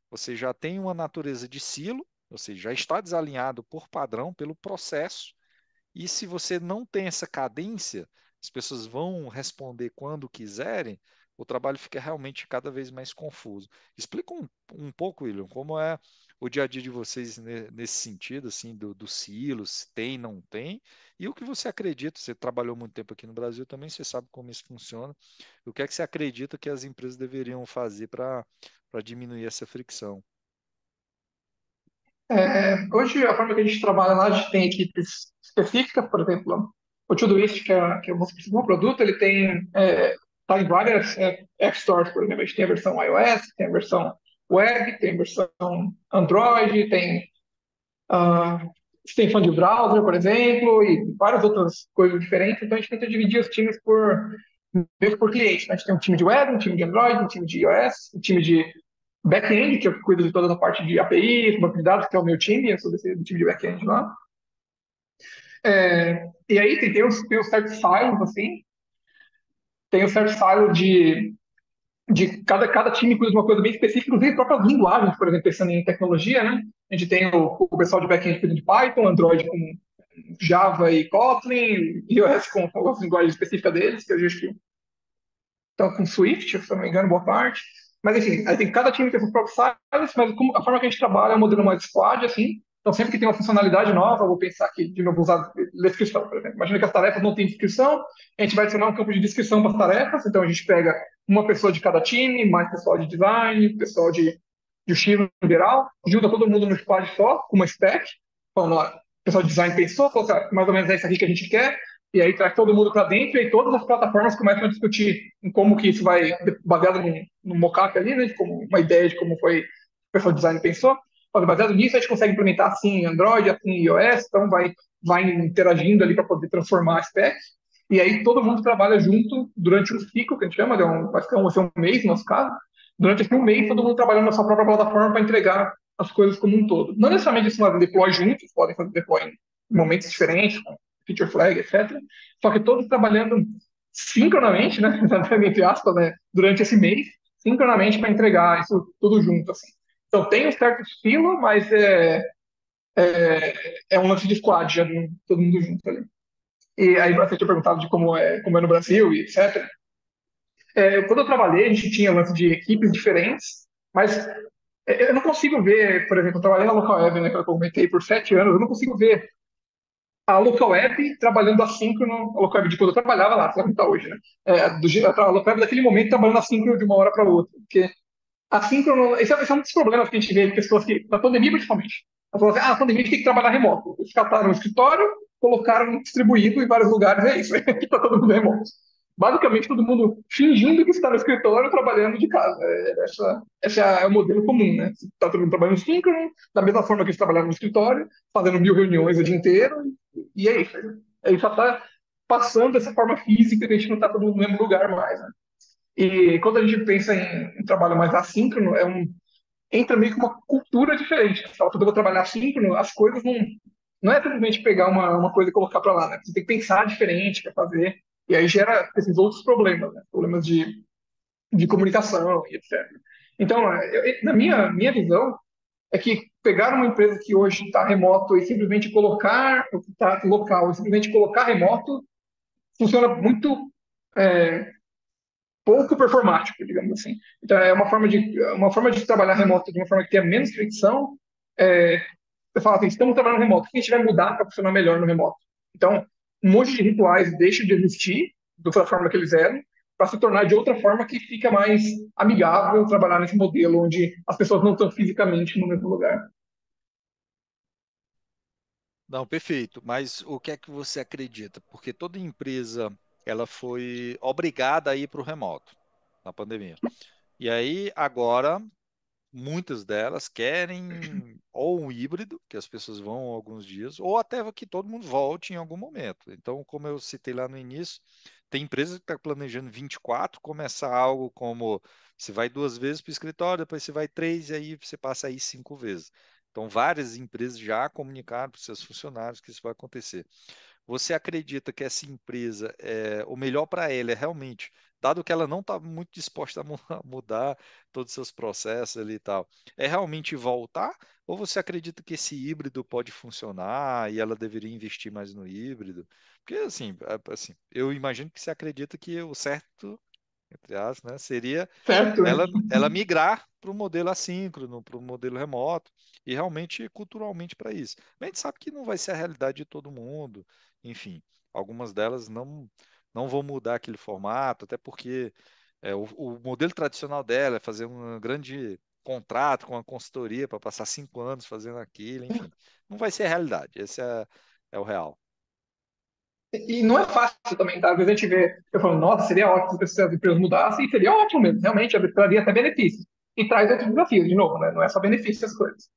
você já tem uma natureza de silo, ou seja, já está desalinhado por padrão, pelo processo, e se você não tem essa cadência, as pessoas vão responder quando quiserem, o trabalho fica realmente cada vez mais confuso. Explica um, um pouco, William, como é o dia a dia de vocês ne- nesse sentido, assim, do, do silos, se tem, não tem, e o que você acredita, você trabalhou muito tempo aqui no Brasil também, você sabe como isso funciona, o que é que você acredita que as empresas deveriam fazer para para diminuir essa fricção? É, hoje, a forma que a gente trabalha lá, a gente tem equipes específicas, por exemplo, o Todoist, que é, que é o nosso principal produto, ele tem é, tá em várias é, App Stores, por exemplo. A gente tem a versão iOS, tem a versão web, tem a versão Android, tem ah, extensão de browser, por exemplo, e várias outras coisas diferentes. Então, a gente tenta dividir os times por, mesmo por cliente, né? A gente tem um time de web, um time de Android, um time de iOS, um time de back-end, que eu cuido de toda a parte de A P I, banco de dados, que é o meu time, eu sou desse, do time de back-end lá. É, e aí tem, tem, os, tem os certos silos, assim, tem o certo silo de, de cada, cada time cuida de uma coisa bem específica, inclusive próprias linguagens, por exemplo, pensando em tecnologia, né? A gente tem o, o pessoal de back-end cuida de Python, Android com Java e Kotlin, iOS com, com as linguagens específicas deles, que eu acho que estão com Swift, se eu não me engano, boa parte. Mas, enfim, aí tem cada time tem seus próprios silos, mas como, a forma que a gente trabalha é um modelo mais squad, assim. Então, sempre que tem uma funcionalidade nova, eu vou pensar aqui, de novo, usar descrição, por exemplo. Imagina que as tarefas não têm descrição, a gente vai adicionar um campo de descrição para as tarefas, então a gente pega uma pessoa de cada time, mais pessoal de design, pessoal de, de estilo no geral, junta todo mundo no squad só, com uma spec, falando, ó, o pessoal de design pensou, falou, cara, mais ou menos é isso aqui que a gente quer, e aí traz todo mundo para dentro e aí todas as plataformas começam a discutir em como que isso vai, baseado no, no mockup ali, né, de como, uma ideia de como foi o pessoal de design pensou. Olha, baseado nisso, a gente consegue implementar assim em Android, assim em iOS, então vai, vai interagindo ali para poder transformar a spec. E aí todo mundo trabalha junto durante um ciclo, que a gente chama, de um, vai ser um, vai ser um mês no nosso caso. Durante esse um mês, todo mundo trabalhando na sua própria plataforma para entregar as coisas como um todo. Não necessariamente eles fazem deploy juntos, podem fazer deploy em momentos diferentes, feature flag, etcétera. Só que todos trabalhando sincronamente, né, entre aspas, né, durante esse mês, sincronamente para entregar isso tudo junto, assim. Então tem um certo estilo, mas é, é, é um lance de squad, já de todo mundo junto ali. E aí você tinha perguntado de como é, como é no Brasil e etcétera. É, quando eu trabalhei, a gente tinha lance de equipes diferentes, mas é, eu não consigo ver, por exemplo, eu trabalhei na Local Web, né, que eu comentei por sete anos, eu não consigo ver a local web trabalhando assíncrono, a local web de quando eu trabalhava lá, sabe como está hoje, né? É, do, a local web daquele momento trabalhando assíncrono de uma hora para outra. Porque assíncrono, esse é, esse é um dos problemas que a gente vê de pessoas que, na pandemia principalmente, elas falam assim, ah, na pandemia a gente tem que trabalhar remoto. Eles cataram um escritório, colocaram distribuído em vários lugares, é isso, que está todo mundo remoto. Basicamente, todo mundo fingindo que está no escritório trabalhando de casa. É, essa, esse é o modelo comum, né? Está todo mundo trabalhando síncrono, da mesma forma que eles trabalharam no escritório, fazendo mil reuniões o dia inteiro, e é isso. É isso, só está passando dessa forma física que a gente não está todo mundo no mesmo lugar mais, né? E quando a gente pensa em um trabalho mais assíncrono, é um, entra meio que uma cultura diferente. Quando eu vou trabalhar assíncrono, as coisas não, não é simplesmente pegar uma, uma coisa e colocar para lá, né? Você tem que pensar diferente para fazer, e aí gera esses outros problemas, né? Problemas de, de comunicação e etcétera. Então, eu, na minha, minha visão, é que pegar uma empresa que hoje está remoto e simplesmente colocar, está local, e simplesmente colocar remoto, funciona muito é, pouco performático, digamos assim. Então, é uma forma de, uma forma de trabalhar remoto de uma forma que tenha menos fricção. É, você fala assim, estamos trabalhando remoto, o que a gente vai mudar para funcionar melhor no remoto? Então, um monte de rituais deixam de existir da forma que eles eram, para se tornar de outra forma que fica mais amigável trabalhar nesse modelo onde as pessoas não estão fisicamente no mesmo lugar. Não, perfeito. Mas o que é que você acredita? Porque toda empresa ela foi obrigada a ir para o remoto na pandemia. E aí agora muitas delas querem ou um híbrido, que as pessoas vão alguns dias, ou até que todo mundo volte em algum momento. Então, como eu citei lá no início, tem empresa que está planejando vinte e quatro, começar algo como você vai duas vezes para o escritório, depois você vai três, e aí você passa aí cinco vezes. Então, várias empresas já comunicaram para os seus funcionários que isso vai acontecer. você acredita que essa empresa, é, o melhor para ela é realmente, dado que ela não está muito disposta a mu- a mudar todos os seus processos ali e tal, é realmente voltar? Ou você acredita que esse híbrido pode funcionar e ela deveria investir mais no híbrido? Porque, assim, é- assim, eu imagino que você acredita que o certo, entre aspas, né, seria certo? ela, ela migrar para o modelo assíncrono, para o modelo remoto, e realmente culturalmente para isso. Mas a gente sabe que não vai ser a realidade de todo mundo, enfim, algumas delas não, não vão mudar aquele formato, até porque é, o, o modelo tradicional dela é fazer um grande contrato com a consultoria para passar cinco anos fazendo aquilo, enfim, não vai ser a realidade, esse é, é o real. E não é fácil também, tá? Às vezes a gente vê, eu falo, nossa, seria ótimo se as empresas mudassem, e seria ótimo mesmo, realmente, traria até benefícios. E traz outros desafios, de novo, né? Não é só benefício as coisas.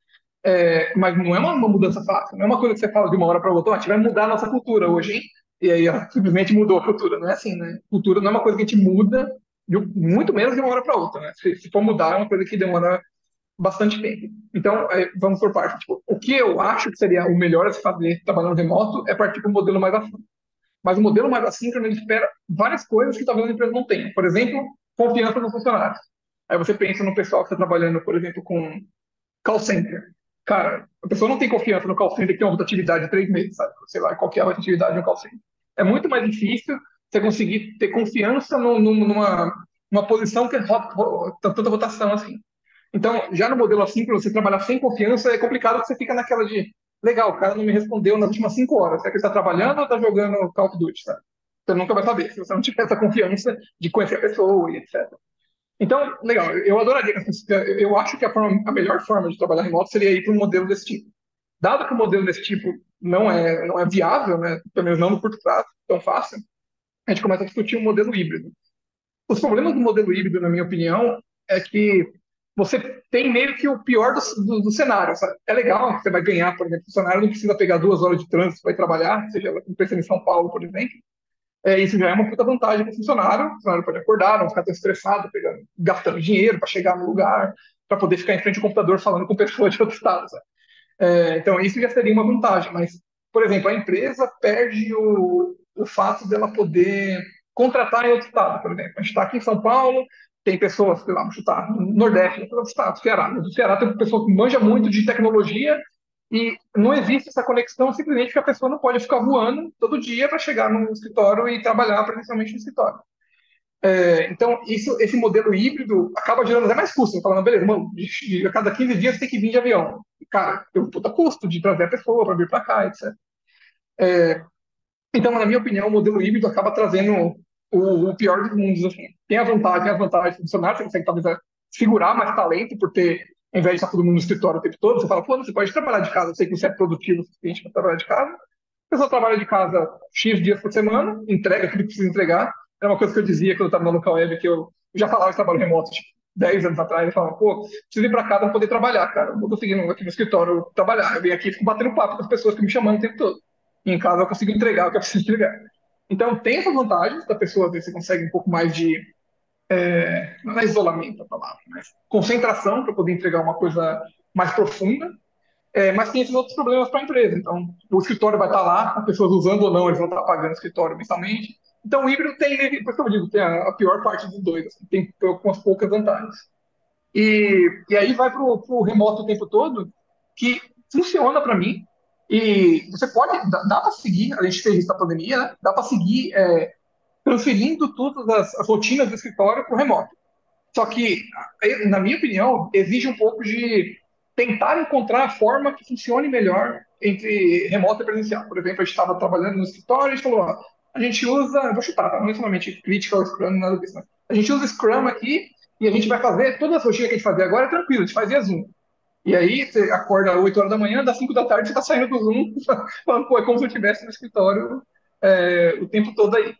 É, mas não é uma, uma mudança fácil, não é uma coisa que você fala de uma hora para outra, "Ó, a gente vai mudar a nossa cultura hoje, hein?" E aí ela simplesmente mudou a cultura, não é assim, né? Cultura não é uma coisa que a gente muda, de um- muito menos de uma hora para outra, né? Se, se for mudar, é uma coisa que demora bastante tempo. Então, é, vamos por parte. Tipo, o que eu acho que seria o melhor a se fazer trabalhando remoto é partir para um modelo mais assim. Mas o modelo mais assíncrono ele espera várias coisas que talvez a empresa não tenha. Por exemplo, confiança nos funcionários. Aí você pensa no pessoal que está trabalhando, por exemplo, com call center. Cara, a pessoa não tem confiança no call center que tem uma rotatividade de três meses, sabe? Sei lá, qualquer rotatividade no call center. É muito mais difícil você conseguir ter confiança no, no, numa, numa posição que rota, tem tanta rotação assim. Então, já no modelo assíncrono, você trabalhar sem confiança é complicado porque você fica naquela de, legal, o cara não me respondeu nas últimas cinco horas. Será que ele está trabalhando ou está jogando Call of Duty, sabe? Você nunca vai saber, se você não tiver essa confiança de conhecer a pessoa e etcétera. Então, legal, eu adoraria, eu acho que a, forma, a melhor forma de trabalhar remoto seria ir para um modelo desse tipo. Dado que o modelo desse tipo não é, não é viável, né, pelo menos não no curto prazo, tão fácil, a gente começa a discutir um modelo híbrido. Os problemas do modelo híbrido, na minha opinião, é que você tem meio que o pior do, do, do cenário. Sabe? É legal que você vai ganhar, por exemplo, o funcionário não precisa pegar duas horas de trânsito para ir trabalhar, seja pensando em São Paulo, por exemplo. É, isso já é uma puta vantagem para o funcionário. O funcionário pode acordar, não ficar tão estressado, pegando, gastando dinheiro para chegar no lugar, para poder ficar em frente ao computador falando com pessoas de outro estado. É, então, isso já seria uma vantagem. Mas, por exemplo, a empresa perde o, o fato dela poder contratar em outro estado, por exemplo. A gente está aqui em São Paulo, tem pessoas, sei lá, vamos chutar, no Nordeste, no estado, Ceará. No Ceará tem uma pessoa que manja muito de tecnologia e não existe essa conexão simplesmente porque a pessoa não pode ficar voando todo dia para chegar no escritório e trabalhar presencialmente no escritório. É, então, isso, esse modelo híbrido acaba gerando até mais custo. Falando, beleza, mano, de, de, a cada quinze dias você tem que vir de avião. E, cara, tem um puta custo de trazer a pessoa para vir para cá, etcétera. Então, na minha opinião, o modelo híbrido acaba trazendo o, o pior dos mundos. Assim. Tem a vantagem, tem as vantagens funcionais, você consegue talvez segurar mais talento por ter, ao invés de estar todo mundo no escritório o tempo todo, você fala, pô, você pode trabalhar de casa, eu sei que você é produtivo o suficiente para trabalhar de casa. A pessoa trabalha de casa X dias por semana, entrega tudo que precisa entregar. É uma coisa que eu dizia quando eu estava na local web, que eu já falava de trabalho remoto, tipo, dez anos atrás, eu falava, pô, preciso ir para casa para poder trabalhar, cara. Eu não vou conseguir aqui no escritório trabalhar. Eu venho aqui e fico batendo papo com as pessoas que me chamando o tempo todo. E em casa eu consigo entregar o que eu preciso entregar. Então, tem essas vantagens da pessoa, às vezes você consegue um pouco mais de, não é isolamento a palavra, mas concentração para poder entregar uma coisa mais profunda. É, mas tem esses outros problemas para a empresa. Então, o escritório vai estar lá, as pessoas usando ou não, eles vão estar pagando o escritório mensalmente. Então, o híbrido tem, por isso que eu digo, tem a, a pior parte dos dois, assim, tem algumas poucas vantagens. E, e aí vai para o remoto o tempo todo, que funciona para mim. E você pode, dá, dá para seguir, a gente fez isso na pandemia, né? Dá para seguir é, transferindo todas as, as rotinas do escritório para o remoto. Só que, na minha opinião, exige um pouco de tentar encontrar a forma que funcione melhor entre remoto e presencial. Por exemplo, a gente estava trabalhando no escritório e a gente falou, ó, a gente usa, vou chutar, tá? Não é somente crítica ao Scrum, nada disso, mas a gente usa Scrum aqui e a gente vai fazer, toda a rotina que a gente fazia agora é tranquilo, a gente fazia Zoom. E aí você acorda às oito horas da manhã, das cinco da tarde você está saindo do Zoom, falando, pô, é como se eu estivesse no escritório é, o tempo todo aí.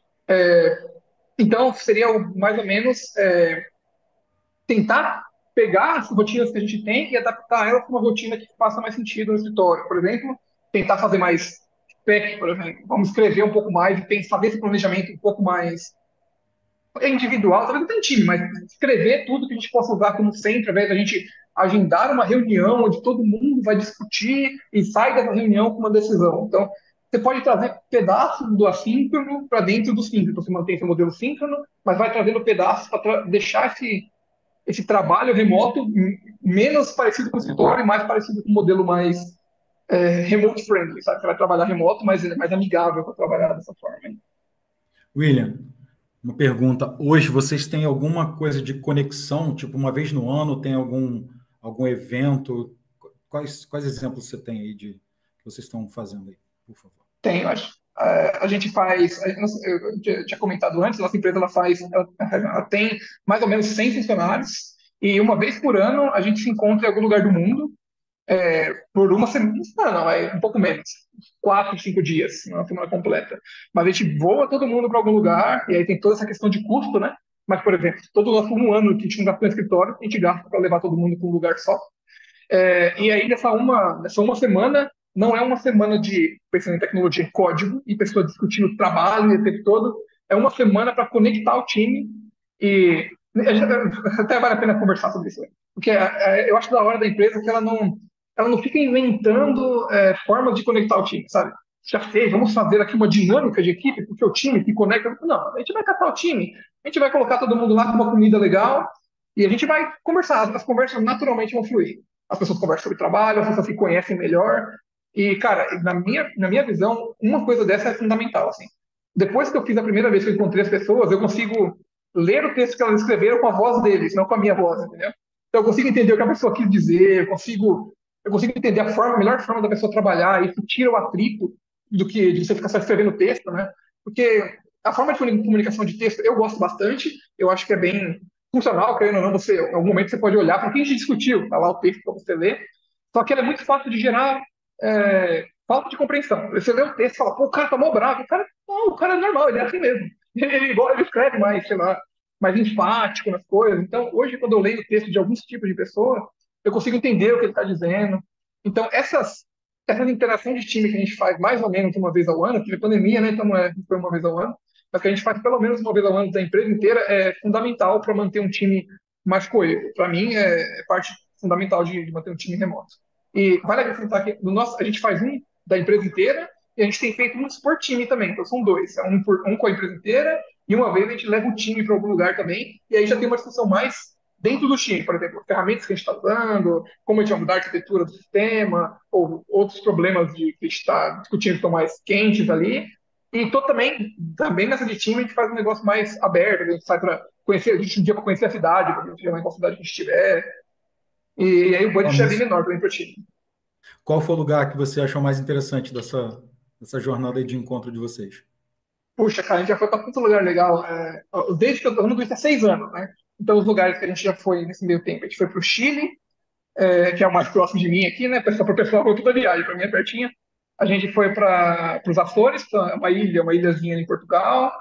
Então, seria mais ou menos é, tentar pegar as rotinas que a gente tem e adaptar elas para uma rotina que faça mais sentido no escritório. Por exemplo, tentar fazer mais spec, por exemplo. Vamos escrever um pouco mais e pensar, fazer esse planejamento um pouco mais individual, talvez não tenha time, mas escrever tudo que a gente possa usar como sempre, ao invés da gente agendar uma reunião onde todo mundo vai discutir e sai dessa reunião com uma decisão. Então, você pode trazer pedaços do assíncrono para dentro do síncrono. Então, você mantém seu modelo síncrono, mas vai trazendo pedaços para deixar esse, esse trabalho remoto menos parecido com o escritório e mais parecido com o modelo mais é, remote friendly, sabe? Você vai trabalhar remoto, mas é mais amigável para trabalhar dessa forma. William, uma pergunta. Hoje vocês têm alguma coisa de conexão? Tipo, uma vez no ano tem algum, algum evento? Quais, quais exemplos você tem aí de que vocês estão fazendo aí, por favor? Tem, eu acho. É, a gente faz, eu tinha comentado antes, nossa empresa ela faz, ela, ela tem mais ou menos cem funcionários e uma vez por ano a gente se encontra em algum lugar do mundo é, por uma semana, não, não, é um pouco menos, quatro, cinco dias, não é uma semana completa. Mas a gente voa todo mundo para algum lugar e aí tem toda essa questão de custo, né? Mas, por exemplo, todo o nosso um ano que a gente não gasta no escritório, a gente gasta para levar todo mundo para um lugar só. É, e aí, nessa uma, nessa uma semana, não é uma semana de pensando em tecnologia, em código, e pessoas discutindo o trabalho o tempo todo. É uma semana para conectar o time e até vale a pena conversar sobre isso, né? Porque é, eu acho da hora da empresa que ela não, ela não fica inventando é, formas de conectar o time, sabe? Já fez, vamos fazer aqui uma dinâmica de equipe, porque o time que conecta. Não, a gente vai catar o time, a gente vai colocar todo mundo lá com uma comida legal e a gente vai conversar. As conversas naturalmente vão fluir. As pessoas conversam sobre trabalho, as pessoas se conhecem melhor. E, cara, na minha, na minha visão, uma coisa dessa é fundamental, assim. Depois que eu fiz a primeira vez que eu encontrei as pessoas, eu consigo ler o texto que elas escreveram com a voz deles, não com a minha voz, entendeu? Então eu consigo entender o que a pessoa quis dizer, eu consigo, eu consigo entender a forma, a melhor forma da pessoa trabalhar, isso tira o atrito do que de você ficar só escrevendo texto, né? Porque a forma de comunicação de texto eu gosto bastante, eu acho que é bem funcional, querendo ou não, você, em algum momento você pode olhar para quem a gente discutiu, tá lá o texto para você ler, só que ela é muito fácil de gerar é, falta de compreensão. Você lê o texto e fala, pô, o cara tá mó bravo, o cara, não, o cara é normal, ele é assim mesmo. Ele, ele, ele escreve mais, sei lá, mais enfático nas coisas. Então, hoje, quando eu leio o texto de alguns tipos de pessoa, eu consigo entender o que ele está dizendo. Então, essas, essas interações de time que a gente faz mais ou menos uma vez ao ano, porque a pandemia, né, então não é, não foi uma vez ao ano, mas que a gente faz pelo menos uma vez ao ano da empresa inteira, é fundamental para manter um time mais coeso. Para mim, é, é parte fundamental de, de manter um time remoto. E vale acrescentar que no nosso, a gente faz um da empresa inteira e a gente tem feito um por time também. Então são dois, é um, por, um com a empresa inteira e uma vez a gente leva o time para algum lugar também e aí já tem uma discussão mais dentro do time, por exemplo, ferramentas que a gente está usando, como a gente vai mudar a arquitetura do sistema, ou outros problemas de, que a gente está discutindo que estão mais quentes ali. E tô também, também nessa de time a gente faz um negócio mais aberto, a gente sai para conhecer, a gente um dia para conhecer a cidade, para a gente levar em qual cidade que a gente estiver. E, e aí o Ah, budget é bem mas menor também para o time. qual foi o lugar que você achou mais interessante dessa, dessa jornada aí de encontro de vocês? Puxa, cara, a gente já foi para tanto lugar legal. É, desde que eu tô no Twitch há seis anos, né? Então, os lugares que a gente já foi nesse meio tempo, a gente foi para o Chile, é, que é o mais próximo de mim aqui, né? Para o pessoal foi toda a viagem, para mim é pertinho. A gente foi para os Açores, que é uma ilha, uma ilhazinha em Portugal.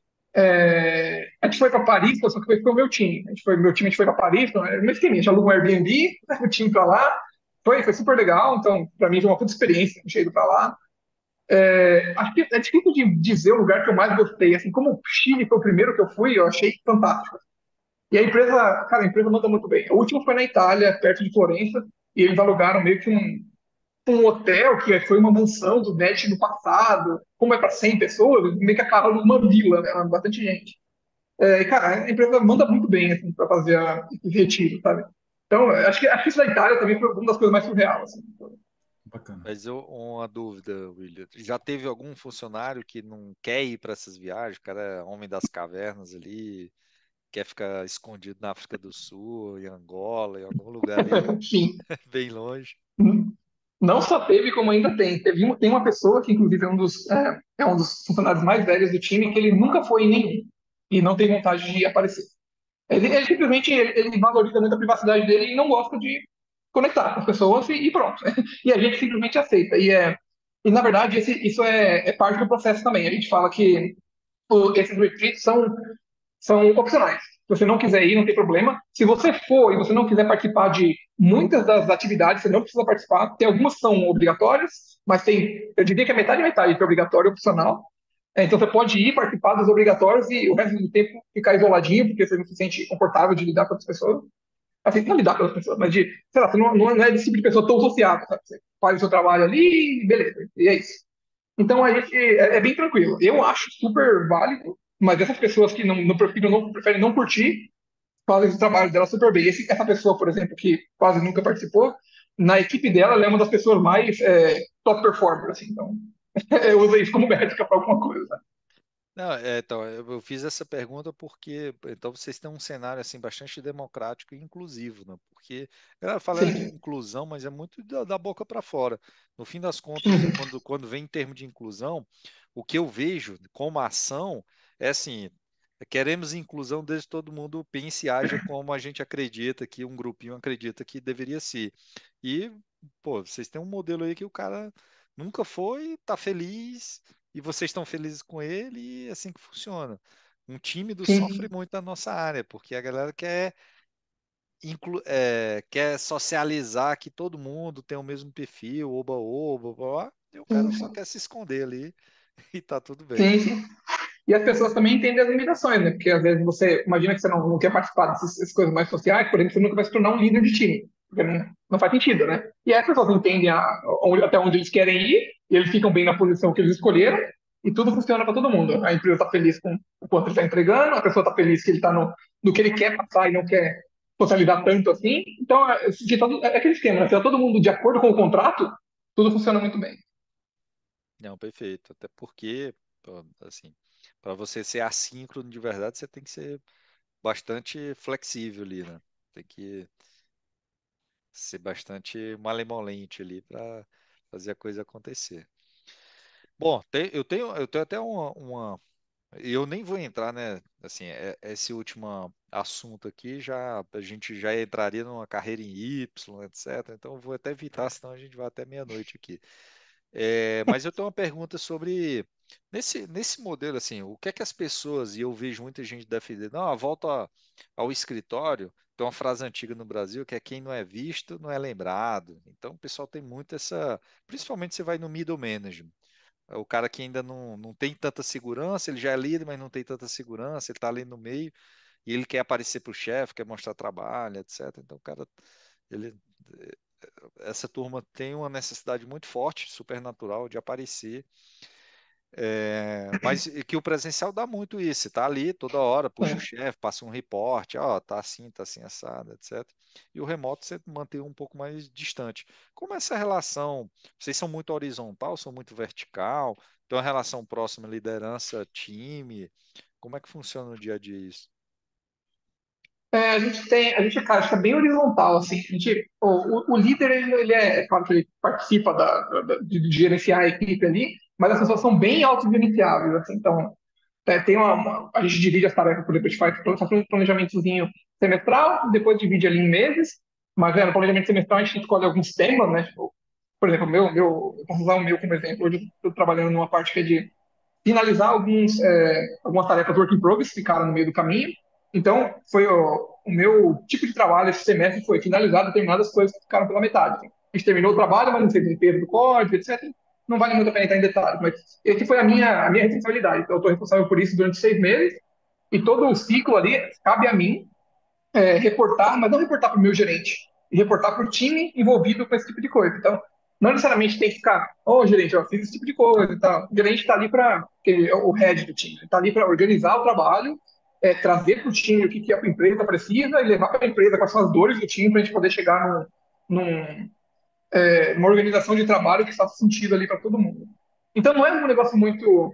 É, a gente foi para Paris, só que foi, foi o meu time. A gente foi, meu time a gente foi para Paris, então, é o meu esquema. A gente alugou um Airbnb, leva o time para lá. Foi, foi super legal, então, para mim foi uma puta experiência, a gente ido para lá. É, acho que é difícil de dizer o lugar que eu mais gostei. Assim, como o Chile foi o primeiro que eu fui, eu achei fantástico. E a empresa, cara, a empresa manda muito bem. O último foi na Itália, perto de Florença, e eles alugaram meio que um, um hotel que foi uma mansão do Net no passado. Como é para cem pessoas, eles meio que acabaram numa vila, né? Bastante gente. É, e, cara, a empresa manda muito bem assim, para fazer a, esse retiro, sabe? Então, acho que, acho que isso da Itália também foi uma das coisas mais surreais. Assim. Bacana. Mas eu, uma dúvida, William. Já teve algum funcionário que não quer ir para essas viagens? O cara é homem das cavernas ali, quer ficar escondido na África do Sul, em Angola, em algum lugar ali Sim. bem longe. Não só teve, como ainda tem. Teve um- tem uma pessoa que, inclusive, é um dos, é, é um dos funcionários mais velhos do time, que ele nunca foi em nenhum e não tem vontade de aparecer. Ele, ele simplesmente ele, ele valoriza muito a privacidade dele e não gosta de conectar com as pessoas e, e pronto. E a gente simplesmente aceita. E, é, e na verdade, esse, isso é, é parte do processo também. A gente fala que o- esses retreats são são opcionais. Se você não quiser ir, não tem problema. Se você for e você não quiser participar de muitas das atividades, você não precisa participar. Tem algumas que são obrigatórias, mas tem, eu diria que é metade e metade que é obrigatório e opcional. É, então você pode ir participar dos obrigatórios e o resto do tempo ficar isoladinho, porque você não se sente confortável de lidar com outras pessoas. Assim, não lidar com outras pessoas, mas de, sei lá, você não, não é desse tipo de pessoa tão sociável, sabe? Você faz o seu trabalho ali, beleza, e é isso. Então a gente é, é bem tranquilo. Eu acho super válido, mas essas pessoas que não, não, preferem, não preferem não curtir, fazem o trabalho dela super bem. Esse, essa pessoa, por exemplo, que quase nunca participou, na equipe dela, ela é uma das pessoas mais é, top performers, assim. Então, eu uso isso como métrica para alguma coisa. Não, é, então, eu eu fiz essa pergunta porque então vocês têm um cenário assim bastante democrático e inclusivo, né? Porque ela fala de Sim. inclusão, mas é muito da, da boca para fora. No fim das contas, Uhum. quando, quando vem em termos de inclusão, o que eu vejo como ação é assim, queremos inclusão desde que todo mundo pense e haja como a gente acredita que um grupinho acredita que deveria ser. E, pô, vocês têm um modelo aí que o cara nunca foi, tá feliz e vocês estão felizes com ele e é assim que funciona. Um tímido sofre Sim, muito na nossa área, porque a galera quer, inclu- é, quer socializar que todo mundo tem o mesmo perfil, oba-oba, blá, blá, e o cara sim, só sim. quer se esconder ali e tá tudo bem. Sim, sim. E as pessoas também entendem as limitações, né? Porque às vezes você imagina que você não, não quer participar dessas, dessas coisas mais sociais, por exemplo, você nunca vai se tornar um líder de time. Porque não, não faz sentido, né? E aí as pessoas entendem a, onde- até onde eles querem ir, e eles ficam bem na posição que eles escolheram, e tudo funciona para todo mundo. A empresa está feliz com o quanto ele está entregando, a pessoa está feliz que ele está no, no que ele quer passar e não quer socializar tanto assim. Então, é, se todo, é aquele esquema, né? Se tá todo mundo de acordo com o contrato, tudo funciona muito bem. Não, perfeito. Até porque, pô, assim, para você ser assíncrono de verdade, você tem que ser bastante flexível ali, né? Tem que ser bastante malemolente ali para fazer a coisa acontecer. Bom, tem- eu tenho, eu tenho até uma, uma- eu nem vou entrar, né? Assim, é- esse último assunto aqui já a gente já entraria numa carreira em Y, etcétera. Então eu vou até evitar, senão a gente vai até meia-noite aqui. É, mas eu tenho uma pergunta sobre nesse, nesse modelo, assim, o que é que as pessoas, e eu vejo muita gente defender, não, a volta a- ao escritório, tem uma frase antiga no Brasil que é quem não é visto não é lembrado. Então o pessoal tem muito essa, principalmente você vai no middle management. É o cara que ainda não, não tem tanta segurança, ele já é líder, mas não tem tanta segurança, ele está ali no meio e ele quer aparecer para o chefe, quer mostrar trabalho, etcétera. Então, o cara, ele, essa turma tem uma necessidade muito forte, supernatural, de aparecer, é, mas que o presencial dá muito isso, você tá ali toda hora, puxa o É. chefe, passa um reporte, ó, tá assim, tá assim, assado, etcétera. E o remoto você mantém um pouco mais distante. Como é essa relação? Vocês são muito horizontal, são muito vertical? Tem uma relação próxima, liderança, time? Como é que funciona no dia a dia isso? É, a gente tem, a gente, cara, fica bem horizontal, assim. A gente, o, o, o líder, ele, ele é, é claro que ele participa da, da- de, de gerenciar a equipe ali, mas as pessoas são bem autogerenciáveis, assim. Então, é, tem uma, uma- a gente divide as tarefas, por exemplo, a gente faz, faz um planejamentozinho semestral, depois divide ali em meses, mas é, no planejamento semestral a gente escolhe alguns temas, né? Tipo, por exemplo, o meu, meu, eu posso usar o meu como exemplo. Hoje eu estou trabalhando numa parte que é de finalizar alguns, é, algumas tarefas work in progress que ficaram no meio do caminho. Então, foi o, o meu tipo de trabalho esse semestre foi finalizar determinadas coisas que ficaram pela metade. Assim. A gente terminou o trabalho, mas não fez limpeza do código, etcétera. Não vale muito a pena entrar em detalhes, mas esse foi a minha, a minha responsabilidade. Então, eu estou responsável por isso durante seis meses e todo o ciclo ali cabe a mim é, reportar, mas não reportar para o meu gerente, e reportar para o time envolvido com esse tipo de coisa. Então, não necessariamente tem que ficar, ô oh, gerente, eu fiz esse tipo de coisa e tal. O gerente está ali para, é o head do time, está ali para organizar o trabalho, é, trazer para o time o que, que a empresa precisa e levar para a empresa quais são as dores do time para a gente poder chegar num, num, é, numa organização de trabalho que faça sentido ali para todo mundo. Então, não é um negócio muito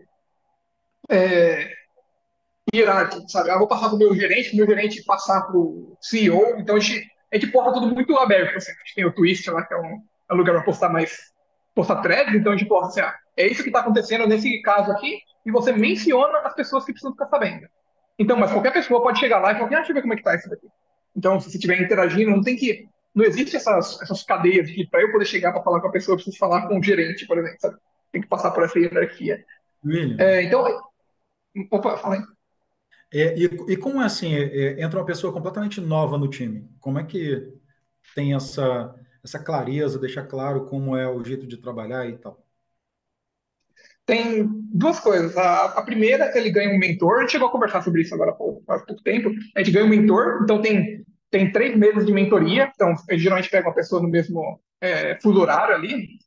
hierárquico, sabe? Ah, vou passar para o meu gerente, meu gerente passar para o C E O. Então a gente, a gente posta tudo muito aberto. Assim. A gente tem o Twist lá, que é um, é um lugar para postar mais, postar threads. Então a gente posta assim: ah, é isso que está acontecendo nesse caso aqui, e você menciona as pessoas que precisam ficar sabendo. Então, mas qualquer pessoa pode chegar lá e falar: ah, deixa eu ver como é que tá isso daqui. Então, se você estiver interagindo, não tem que. Não existe essas, essas cadeias de que para eu poder chegar para falar com a pessoa, eu preciso falar com o gerente, por exemplo, sabe? Tem que passar por essa hierarquia. William, É, então, opa, fala aí. é, e, e como é assim, é, é, entra uma pessoa completamente nova no time? Como é que tem essa, essa clareza, deixar claro como é o jeito de trabalhar e tal? Tem duas coisas. A, a primeira é que ele ganha um mentor. A gente chegou a conversar sobre isso agora há pouco, há pouco tempo. A gente ganha um mentor, então tem, tem três meses de mentoria. Então, a gente geralmente pega uma pessoa no mesmo é, fuso horário ali.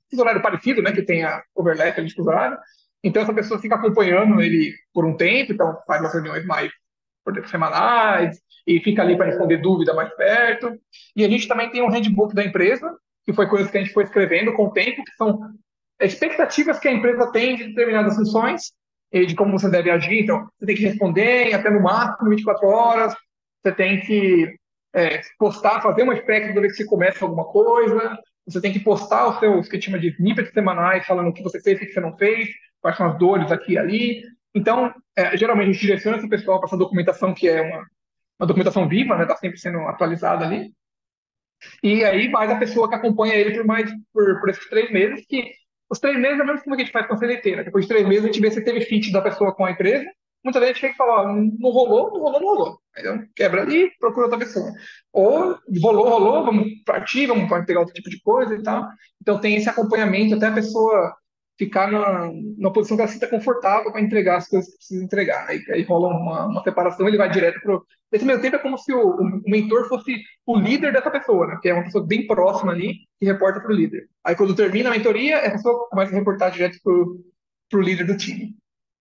fuso horário parecido, né, que tenha overlap ali de fuso horário. Então, essa pessoa fica acompanhando ele por um tempo, então faz as reuniões mais por exemplo, semanais, e fica ali para responder dúvida mais perto. E a gente também tem um handbook da empresa, que foi coisas que a gente foi escrevendo com o tempo, que são expectativas que a empresa tem de determinadas funções, e de como você deve agir. Então, você tem que responder em até no máximo vinte e quatro horas, você tem que é, postar, fazer uma spec toda vez que você começa alguma coisa, você tem que postar os seus, que chama de snippets semanais, falando o que você fez, o que você não fez, quais são as dores aqui e ali. Então, é, geralmente a gente direciona esse pessoal para essa documentação que é uma, uma documentação viva, né? Está sempre sendo atualizada ali. E aí mais a pessoa que acompanha ele por mais por, por esses três meses, que os três meses é a mesma coisa que a gente faz com a C L T, né? Depois de três meses a gente vê se teve fit da pessoa com a empresa. Muitas vezes a gente tem que falar, ó, não rolou, não rolou, não rolou. Então, quebra ali, procura outra pessoa. Ou rolou, rolou, vamos partir, vamos pegar outro tipo de coisa e tal. Então tem esse acompanhamento até a pessoa ficar na, numa posição que ela se sinta confortável para entregar as coisas que precisa entregar. Aí, aí rola uma, uma separação, ele vai direto para o. Nesse meio tempo é como se o, o mentor fosse o líder dessa pessoa, né? Que é uma pessoa bem próxima ali, que reporta para o líder. Aí quando termina a mentoria, essa pessoa começa a reportar direto para o líder do time.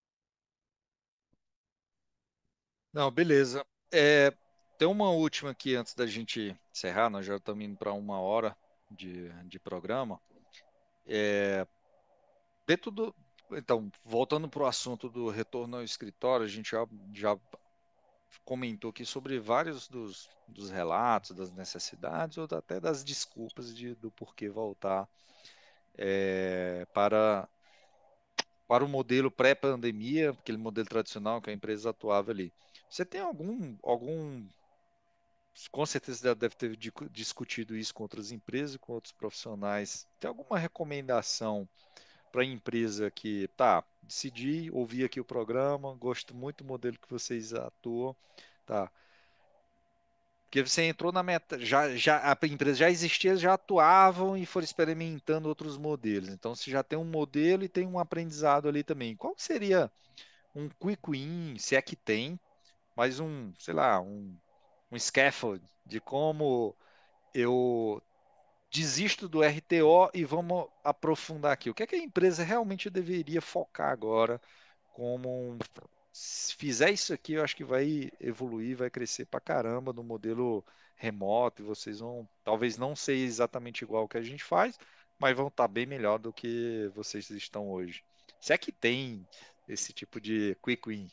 Não, beleza. É, tem uma última aqui antes da gente encerrar, nós já estamos indo para uma hora de, de programa. Dentro do, então, voltando para o assunto do retorno ao escritório, a gente já, já comentou aqui sobre vários dos, dos relatos, das necessidades ou até das desculpas de, do porquê voltar é, para, para o modelo pré-pandemia, aquele modelo tradicional que a empresa atuava ali. Você tem algum, algum, com certeza já deve ter di- discutido isso com outras empresas, com outros profissionais. Tem alguma recomendação para a empresa que, tá, decidi, ouvi aqui o programa, gosto muito do modelo que vocês atuam, tá? Porque você entrou na meta, já, já, a empresa já existia, eles já atuavam e foram experimentando outros modelos. Então, você já tem um modelo e tem um aprendizado ali também. Qual seria um quick win, se é que tem, mas um, sei lá, um, um scaffold de como eu desisto do R T O e vamos aprofundar aqui. O que é que a empresa realmente deveria focar agora como um, se fizer isso aqui, eu acho que vai evoluir, vai crescer pra caramba no modelo remoto e vocês vão, talvez não ser exatamente igual ao que a gente faz, mas vão estar bem melhor do que vocês estão hoje. Se é que tem esse tipo de quick win.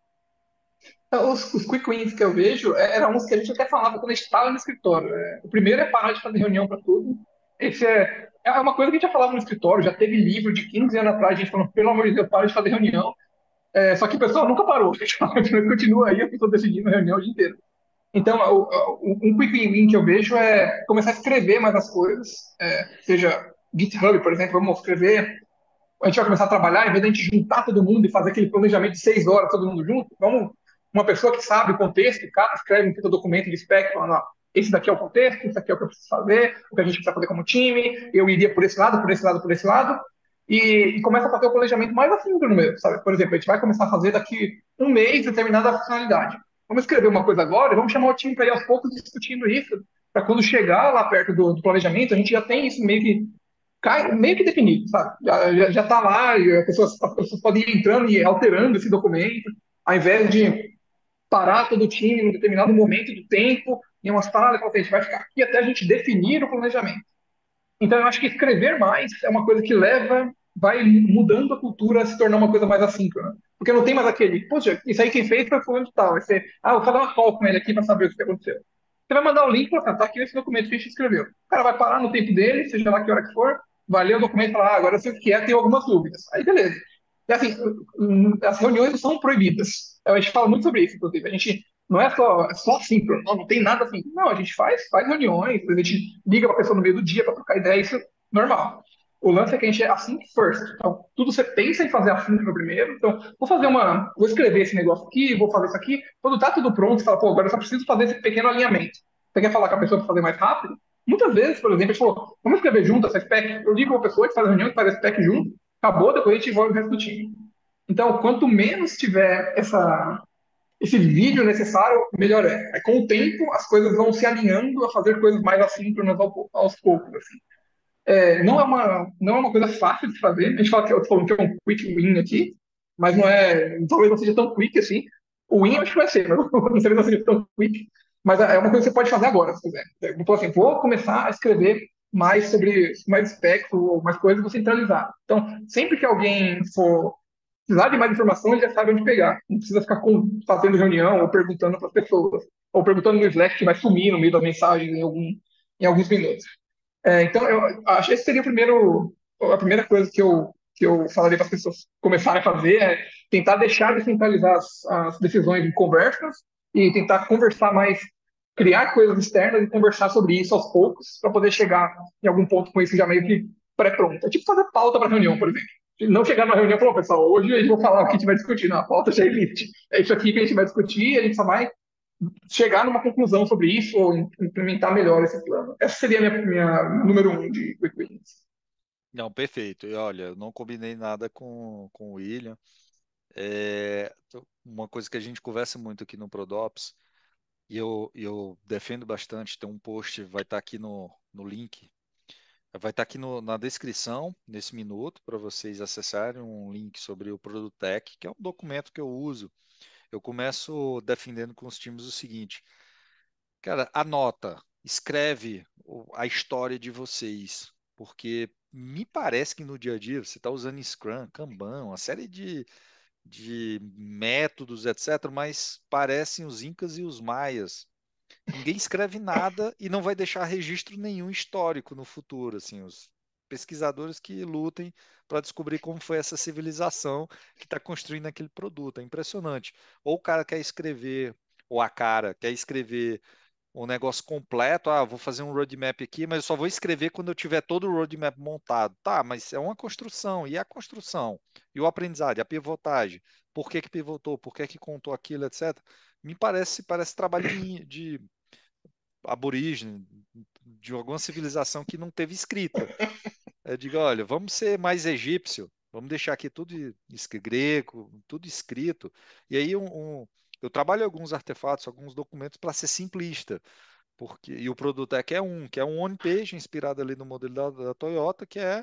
Então, Os, os quick wins que eu vejo é, eram uns que a gente até falava quando a gente estava no escritório. É, o primeiro é parar de fazer reunião para tudo. Esse é, é uma coisa que a gente já falava no escritório, já teve livro de quinze anos atrás, a gente falando, pelo amor de Deus, para de fazer reunião. É, só que o pessoal nunca parou. A pessoa continua aí, a pessoa decidindo reunião o dia inteiro. Então, o- o- um quick win que eu vejo é começar a escrever mais as coisas, é, seja GitHub, por exemplo, vamos escrever, a gente vai começar a trabalhar, em vez de a gente juntar todo mundo e fazer aquele planejamento de seis horas, todo mundo junto, vamos, uma pessoa que sabe o contexto, o cara escreve um puta documento de spec, falando, ó, esse daqui é o contexto, isso aqui é o que eu preciso fazer, o que a gente precisa fazer como time, eu iria por esse lado, por esse lado, por esse lado, e, e começa a fazer o planejamento mais assíncrono mesmo, sabe? Por exemplo, a gente vai começar a fazer daqui um mês determinada funcionalidade. Vamos escrever uma coisa agora e vamos chamar o time para ir aos poucos discutindo isso, para quando chegar lá perto do, do planejamento, a gente já tem isso meio que cai, meio que definido, sabe? Já, já, já tá lá, e a pessoa, as pessoas podem ir entrando e alterando esse documento, ao invés de parar todo o time em um determinado momento do tempo, em uma sala, e falar assim, a gente vai ficar aqui até a gente definir o planejamento. Então, eu acho que escrever mais é uma coisa que leva, vai mudando a cultura a se tornar uma coisa mais assíncrona. Porque não tem mais aquele, poxa, isso aí quem fez foi fulano de tal. Vai ser, ah, vou fazer uma call com ele aqui para saber o que aconteceu. Você vai mandar o link e falar, tá aqui nesse documento que a gente escreveu. O cara vai parar no tempo dele, seja lá que hora que for, vai ler o documento e falar, ah, agora eu sei o que é, tenho algumas dúvidas. Aí, beleza. E assim, as reuniões não são proibidas. A gente fala muito sobre isso, inclusive. A gente não é só, é só síncrono, não, não tem nada assim. Não, a gente faz, faz reuniões, a gente liga para a pessoa no meio do dia para trocar ideia, isso é normal. O lance é que a gente é assim first. Então, tudo você pensa em fazer assim no primeiro. Então, vou fazer uma. Vou escrever esse negócio aqui, vou fazer isso aqui. Quando tá tudo pronto, você fala, pô, agora eu só preciso fazer esse pequeno alinhamento. Você quer falar com a pessoa para fazer mais rápido? Muitas vezes, por exemplo, a gente falou, vamos escrever junto essa spec. Eu ligo para a pessoa que faz a reunião, que faz a spec junto, acabou, depois a gente envolve o resto do time. Então, quanto menos tiver essa, esse vídeo necessário, melhor é. Aí, com o tempo, as coisas vão se alinhando a fazer coisas mais assíncronas ao- aos poucos. Assim. É, não é uma, não é uma coisa fácil de fazer. A gente fala que eu tô falando que é um quick win aqui, mas não é, talvez não seja tão quick assim. O win eu acho que vai ser, mas não sei se vai ser tão quick. Mas é uma coisa que você pode fazer agora, se quiser. Eu vou assim, vou começar a escrever mais sobre mais espectro ou mais coisas, vou centralizar. Então, sempre que alguém for precisar de mais informação, ele já sabe onde pegar. Não precisa ficar com, fazendo reunião ou perguntando para as pessoas. Ou perguntando no Slack que vai sumir no meio da mensagem em, algum, em alguns minutos. É, então, eu acho que esse seria o primeiro, a primeira coisa que eu, que eu falaria para as pessoas começarem a fazer, é tentar deixar de centralizar as, as decisões em conversas e tentar conversar mais, criar coisas externas e conversar sobre isso aos poucos, para poder chegar em algum ponto com isso já meio que pré-pronto. É tipo fazer pauta para reunião, por exemplo. Não chegar na reunião e falar, pessoal, hoje a gente vai falar o que a gente vai discutir. Não, a pauta já existe. É isso aqui que a gente vai discutir e a gente só vai chegar numa conclusão sobre isso ou implementar melhor esse plano. Essa seria a minha, minha número um de quick wins. Não, perfeito. E olha, eu não combinei nada com, com o William. É, uma coisa que a gente conversa muito aqui no Prodops, e eu, e eu defendo bastante, tem um post, vai estar aqui no, no link, vai estar aqui no- na descrição, nesse minuto, para vocês acessarem um link sobre o Product Tech, que é um documento que eu uso. Eu começo defendendo com os times o seguinte, cara, anota, escreve o- a história de vocês, porque me parece que no dia a dia você está usando Scrum, Kanban, uma série de, de métodos, etcétera, mas parecem os Incas e os Maias. Ninguém escreve nada e não vai deixar registro nenhum histórico no futuro, assim, os pesquisadores que lutem para descobrir como foi essa civilização que está construindo aquele produto. É impressionante. Ou o cara quer escrever, ou a cara quer escrever um negócio completo. Ah, vou fazer um roadmap aqui, mas eu só vou escrever quando eu tiver todo o roadmap montado. Tá, mas é uma construção. E a construção? E o aprendizado? E a pivotagem? Por que que pivotou? Por que que contou aquilo, etcétera. Me parece, parece trabalho de, de aborígene, de alguma civilização que não teve escrita. Eu digo, olha, vamos ser mais egípcio, vamos deixar aqui tudo es- grego, tudo escrito. E aí um, um- eu trabalho alguns artefatos, alguns documentos para ser simplista. Porque, e o produto é que é um, que é um one page inspirado ali no modelo da, da Toyota, que é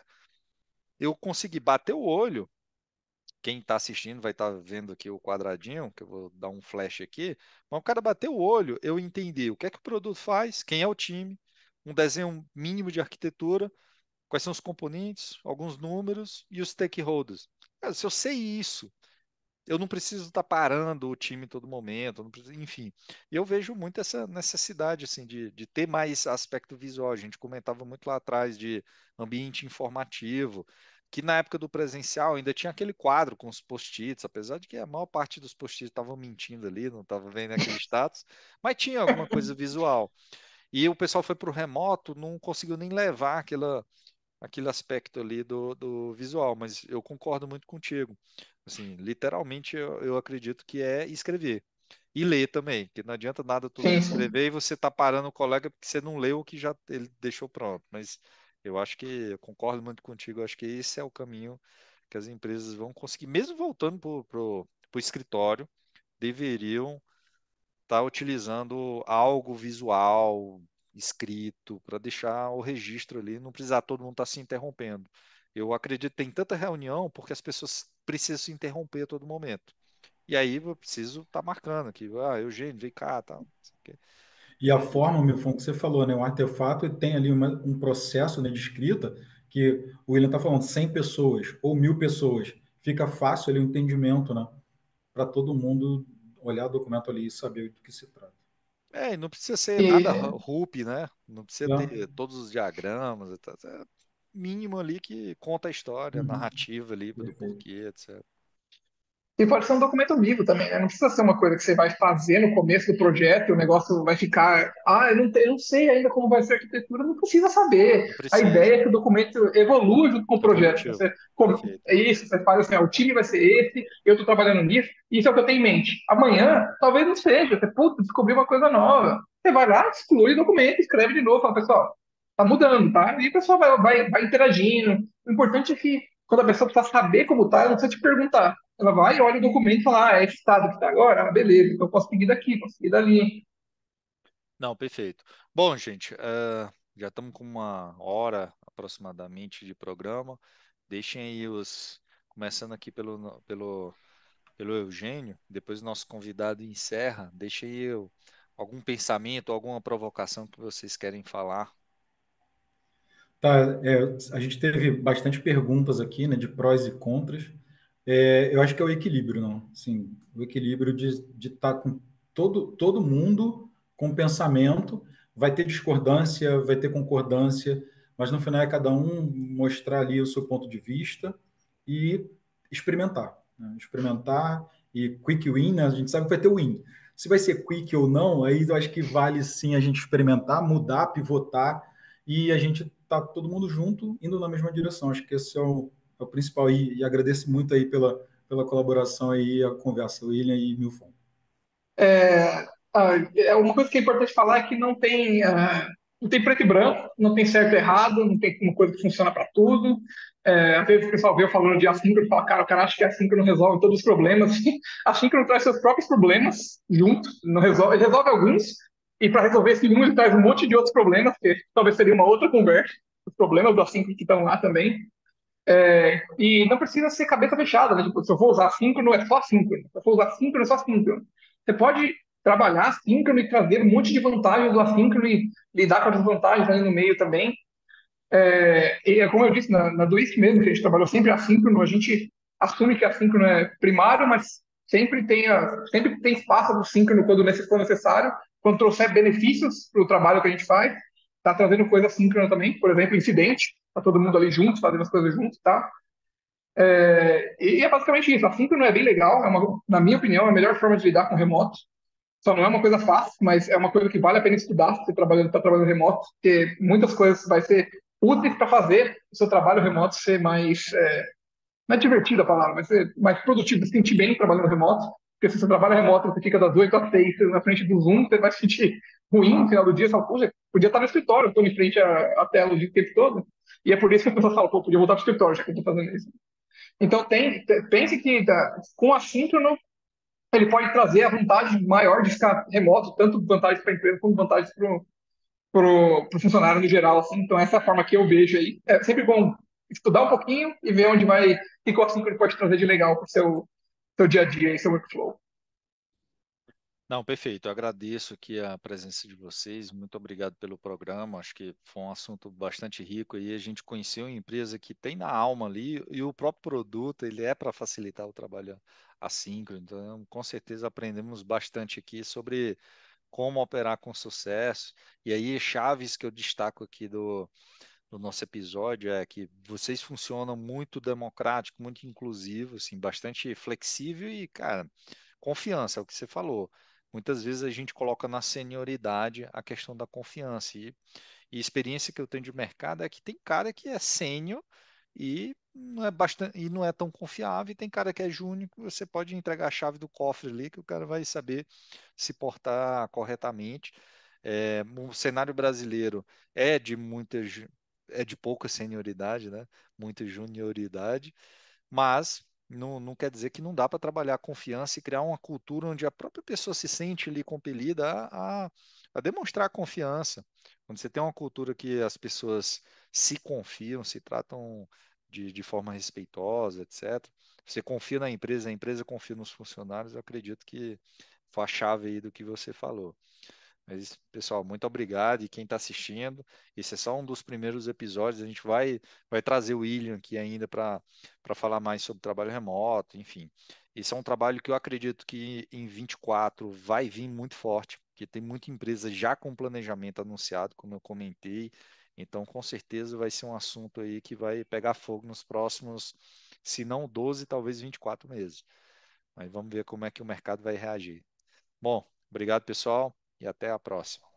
eu conseguir bater o olho. Quem está assistindo vai estar vendo aqui o quadradinho, que eu vou dar um flash aqui. Mas o cara bater o olho, eu entender o que é que o produto faz, quem é o time, um desenho mínimo de arquitetura, quais são os componentes, alguns números e os stakeholders. Cara, se eu sei isso, eu não preciso estar parando o time em todo momento, eu não preciso- enfim. E eu vejo muito essa necessidade assim de, de ter mais aspecto visual. A gente comentava muito lá atrás de ambiente informativo, que na época do presencial ainda tinha aquele quadro com os post-its, apesar de que a maior parte dos post-its estavam mentindo ali, não estava vendo aquele status, mas tinha alguma coisa visual. E o pessoal foi para o remoto, não conseguiu nem levar aquela aquele aspecto ali do, do visual, mas eu concordo muito contigo. Assim, literalmente eu, eu acredito que é escrever. E ler também, porque não adianta nada tu ler e Sim, sim. escrever e você tá parando o colega porque você não leu o que já ele deixou pronto. Mas eu acho que eu concordo muito contigo, eu acho que esse é o caminho que as empresas vão conseguir, mesmo voltando para o pro, pro escritório, deveriam está utilizando algo visual, escrito, para deixar o registro ali, não precisar todo mundo estar se interrompendo. Eu acredito que tem tanta reunião porque as pessoas precisam se interromper a todo momento. E aí eu preciso estar marcando aqui, ah, Eugênio, vem cá, tal. Não sei o quê. E a forma, meu, foi o que você falou, né? O artefato ele tem ali uma- um processo, né, de escrita que o William está falando, cem pessoas ou mil pessoas. Fica fácil ali o entendimento, né? Para todo mundo olhar o documento ali e saber do que se trata. É, e não precisa ser nada E, R U P, né? Não precisa Né? ter todos os diagramas, e tal. É mínimo ali que conta a história, a Uhum, narrativa ali do perfeito. porquê, etcétera. e pode ser um documento vivo também, né? Não precisa ser uma coisa que você vai fazer no começo do projeto e o negócio vai ficar. Ah, eu não, te- eu não sei ainda como vai ser a arquitetura, não precisa saber. Não A ideia precisa. é que o documento evolua junto com o projeto. Evolutivo. Você, como, Perfeito. é isso, você faz assim, ah, o time vai ser esse, eu estou trabalhando nisso, isso é o que eu tenho em mente. Amanhã, talvez não seja, você, putz, descobriu uma coisa nova. Você vai lá, exclui o documento, escreve de novo, fala, pessoal, tá mudando, tá? E o pessoal vai, vai, vai interagindo. O importante é que quando a pessoa precisa saber como tá, ela não precisa te perguntar. Ela vai, olha o documento e fala, ah, é esse estado que está agora? Ah, beleza, então eu posso seguir daqui, posso seguir dali. Não, perfeito. Bom, gente, eh, já estamos com uma hora aproximadamente de programa. Deixem aí os, começando aqui pelo, pelo, pelo Eugênio, depois o nosso convidado encerra. Deixem aí o- algum pensamento, alguma provocação que vocês querem falar. Tá, é, a gente teve bastante perguntas aqui, né, de prós e contras. É, eu acho que é o equilíbrio, não? Assim, o equilíbrio de de estar com todo, todo mundo com pensamento, vai ter discordância, vai ter concordância, mas no final é cada um mostrar ali o seu ponto de vista e experimentar, né? Experimentar e quick win, né? A gente sabe que vai ter win. Se vai ser quick ou não, aí eu acho que vale sim a gente experimentar, mudar, pivotar e a gente tá todo mundo junto, indo na mesma direção. Acho que esse é o, é o principal. E, e agradeço muito aí pela, pela colaboração aí, a conversa, William e Milfon. É, ah, é uma coisa que é importante falar é que não tem, ah, não tem preto e branco, não tem certo e errado, não tem uma coisa que funciona para tudo. É, às vezes o pessoal vê eu falando de assíncrono e fala, cara, o cara acha que assíncrono resolve todos os problemas. Assíncrono traz seus próprios problemas junto, não resolve, ele resolve alguns, e para resolver esse um, ele traz um monte de outros problemas, que talvez seria uma outra conversa, os problemas do assíncrono que estão lá também. É, e não precisa ser cabeça fechada, né? Tipo, se eu vou usar síncrono, é só síncrono. Se eu for usar síncrono, é só síncrono. Você pode trabalhar síncrono e trazer um monte de vantagens do assíncrono e lidar com as desvantagens aí no meio também. É, e é como eu disse, na, na do I S C mesmo, que a gente trabalhou sempre assíncrono, a gente assume que assíncrono é primário, mas sempre tem, a, sempre tem espaço do síncrono quando for necessário, quando trouxer benefícios para o trabalho que a gente faz. Está trazendo coisa síncrona também, por exemplo, incidente, tá todo mundo ali junto, fazendo as coisas juntos, tá? É, e é basicamente isso. A Síncrono é bem legal, é uma, na minha opinião, é a melhor forma de lidar com remoto. Só não é uma coisa fácil, mas é uma coisa que vale a pena estudar se você trabalhando, está trabalhando remoto, porque muitas coisas vai ser úteis para fazer o seu trabalho remoto ser mais, é, não é divertido a palavra, vai ser mais produtivo, se sentir bem trabalhando remoto. Porque se você trabalha remoto, você fica das oito às seis na frente do Zoom, você vai se sentir ruim no final do dia, você fala, poxa, podia estar no escritório, estou em frente à, à tela o dia- tempo todo. E é por isso que as pessoas falam, pô, podia voltar para o escritório, já que eu estou fazendo isso. Então, tem, pense que tá, com assíncrono, ele pode trazer a vantagem maior de ficar remoto, tanto vantagens para a empresa como vantagens para o funcionário no geral. Assim. Então, essa é a forma que eu vejo aí. É sempre bom estudar um pouquinho e ver onde vai, o que o assíncrono pode trazer de legal para o seu, seu dia a dia e seu workflow. Não, perfeito. Eu agradeço aqui a presença de vocês. Muito obrigado pelo programa. Acho que foi um assunto bastante rico e a gente conheceu uma empresa que tem na alma ali e o próprio produto, ele é para facilitar o trabalho assíncrono. Então, com certeza aprendemos bastante aqui sobre como operar com sucesso. E aí, chaves que eu destaco aqui do, do nosso episódio é que vocês funcionam muito democrático, muito inclusivo, assim, bastante flexível e, cara, confiança, é o que você falou. Muitas vezes a gente coloca na senioridade a questão da confiança. E, e a experiência que eu tenho de mercado é que tem cara que é sênior e não é bastante, e não é tão confiável, e tem cara que é júnior, que você pode entregar a chave do cofre ali, que o cara vai saber se portar corretamente. É, o cenário brasileiro é de muita, ju- é de pouca senioridade, né? Muita junioridade, mas não, não quer dizer que não dá para trabalhar a confiança e criar uma cultura onde a própria pessoa se sente ali compelida a, a, a demonstrar confiança. Quando você tem uma cultura que as pessoas se confiam, se tratam de, de forma respeitosa, etcétera. Você confia na empresa, a empresa confia nos funcionários, eu acredito que foi a chave aí do que você falou. Mas, pessoal, muito obrigado. E quem está assistindo, esse é só um dos primeiros episódios. A gente vai, vai trazer o William aqui ainda para para falar mais sobre trabalho remoto, enfim. Esse é um trabalho que eu acredito que em vinte e quatro vai vir muito forte, porque tem muita empresa já com planejamento anunciado, como eu comentei. Então, com certeza vai ser um assunto aí que vai pegar fogo nos próximos, se não doze, talvez vinte e quatro meses. Mas vamos ver como é que o mercado vai reagir. Bom, obrigado, pessoal, e até a próxima.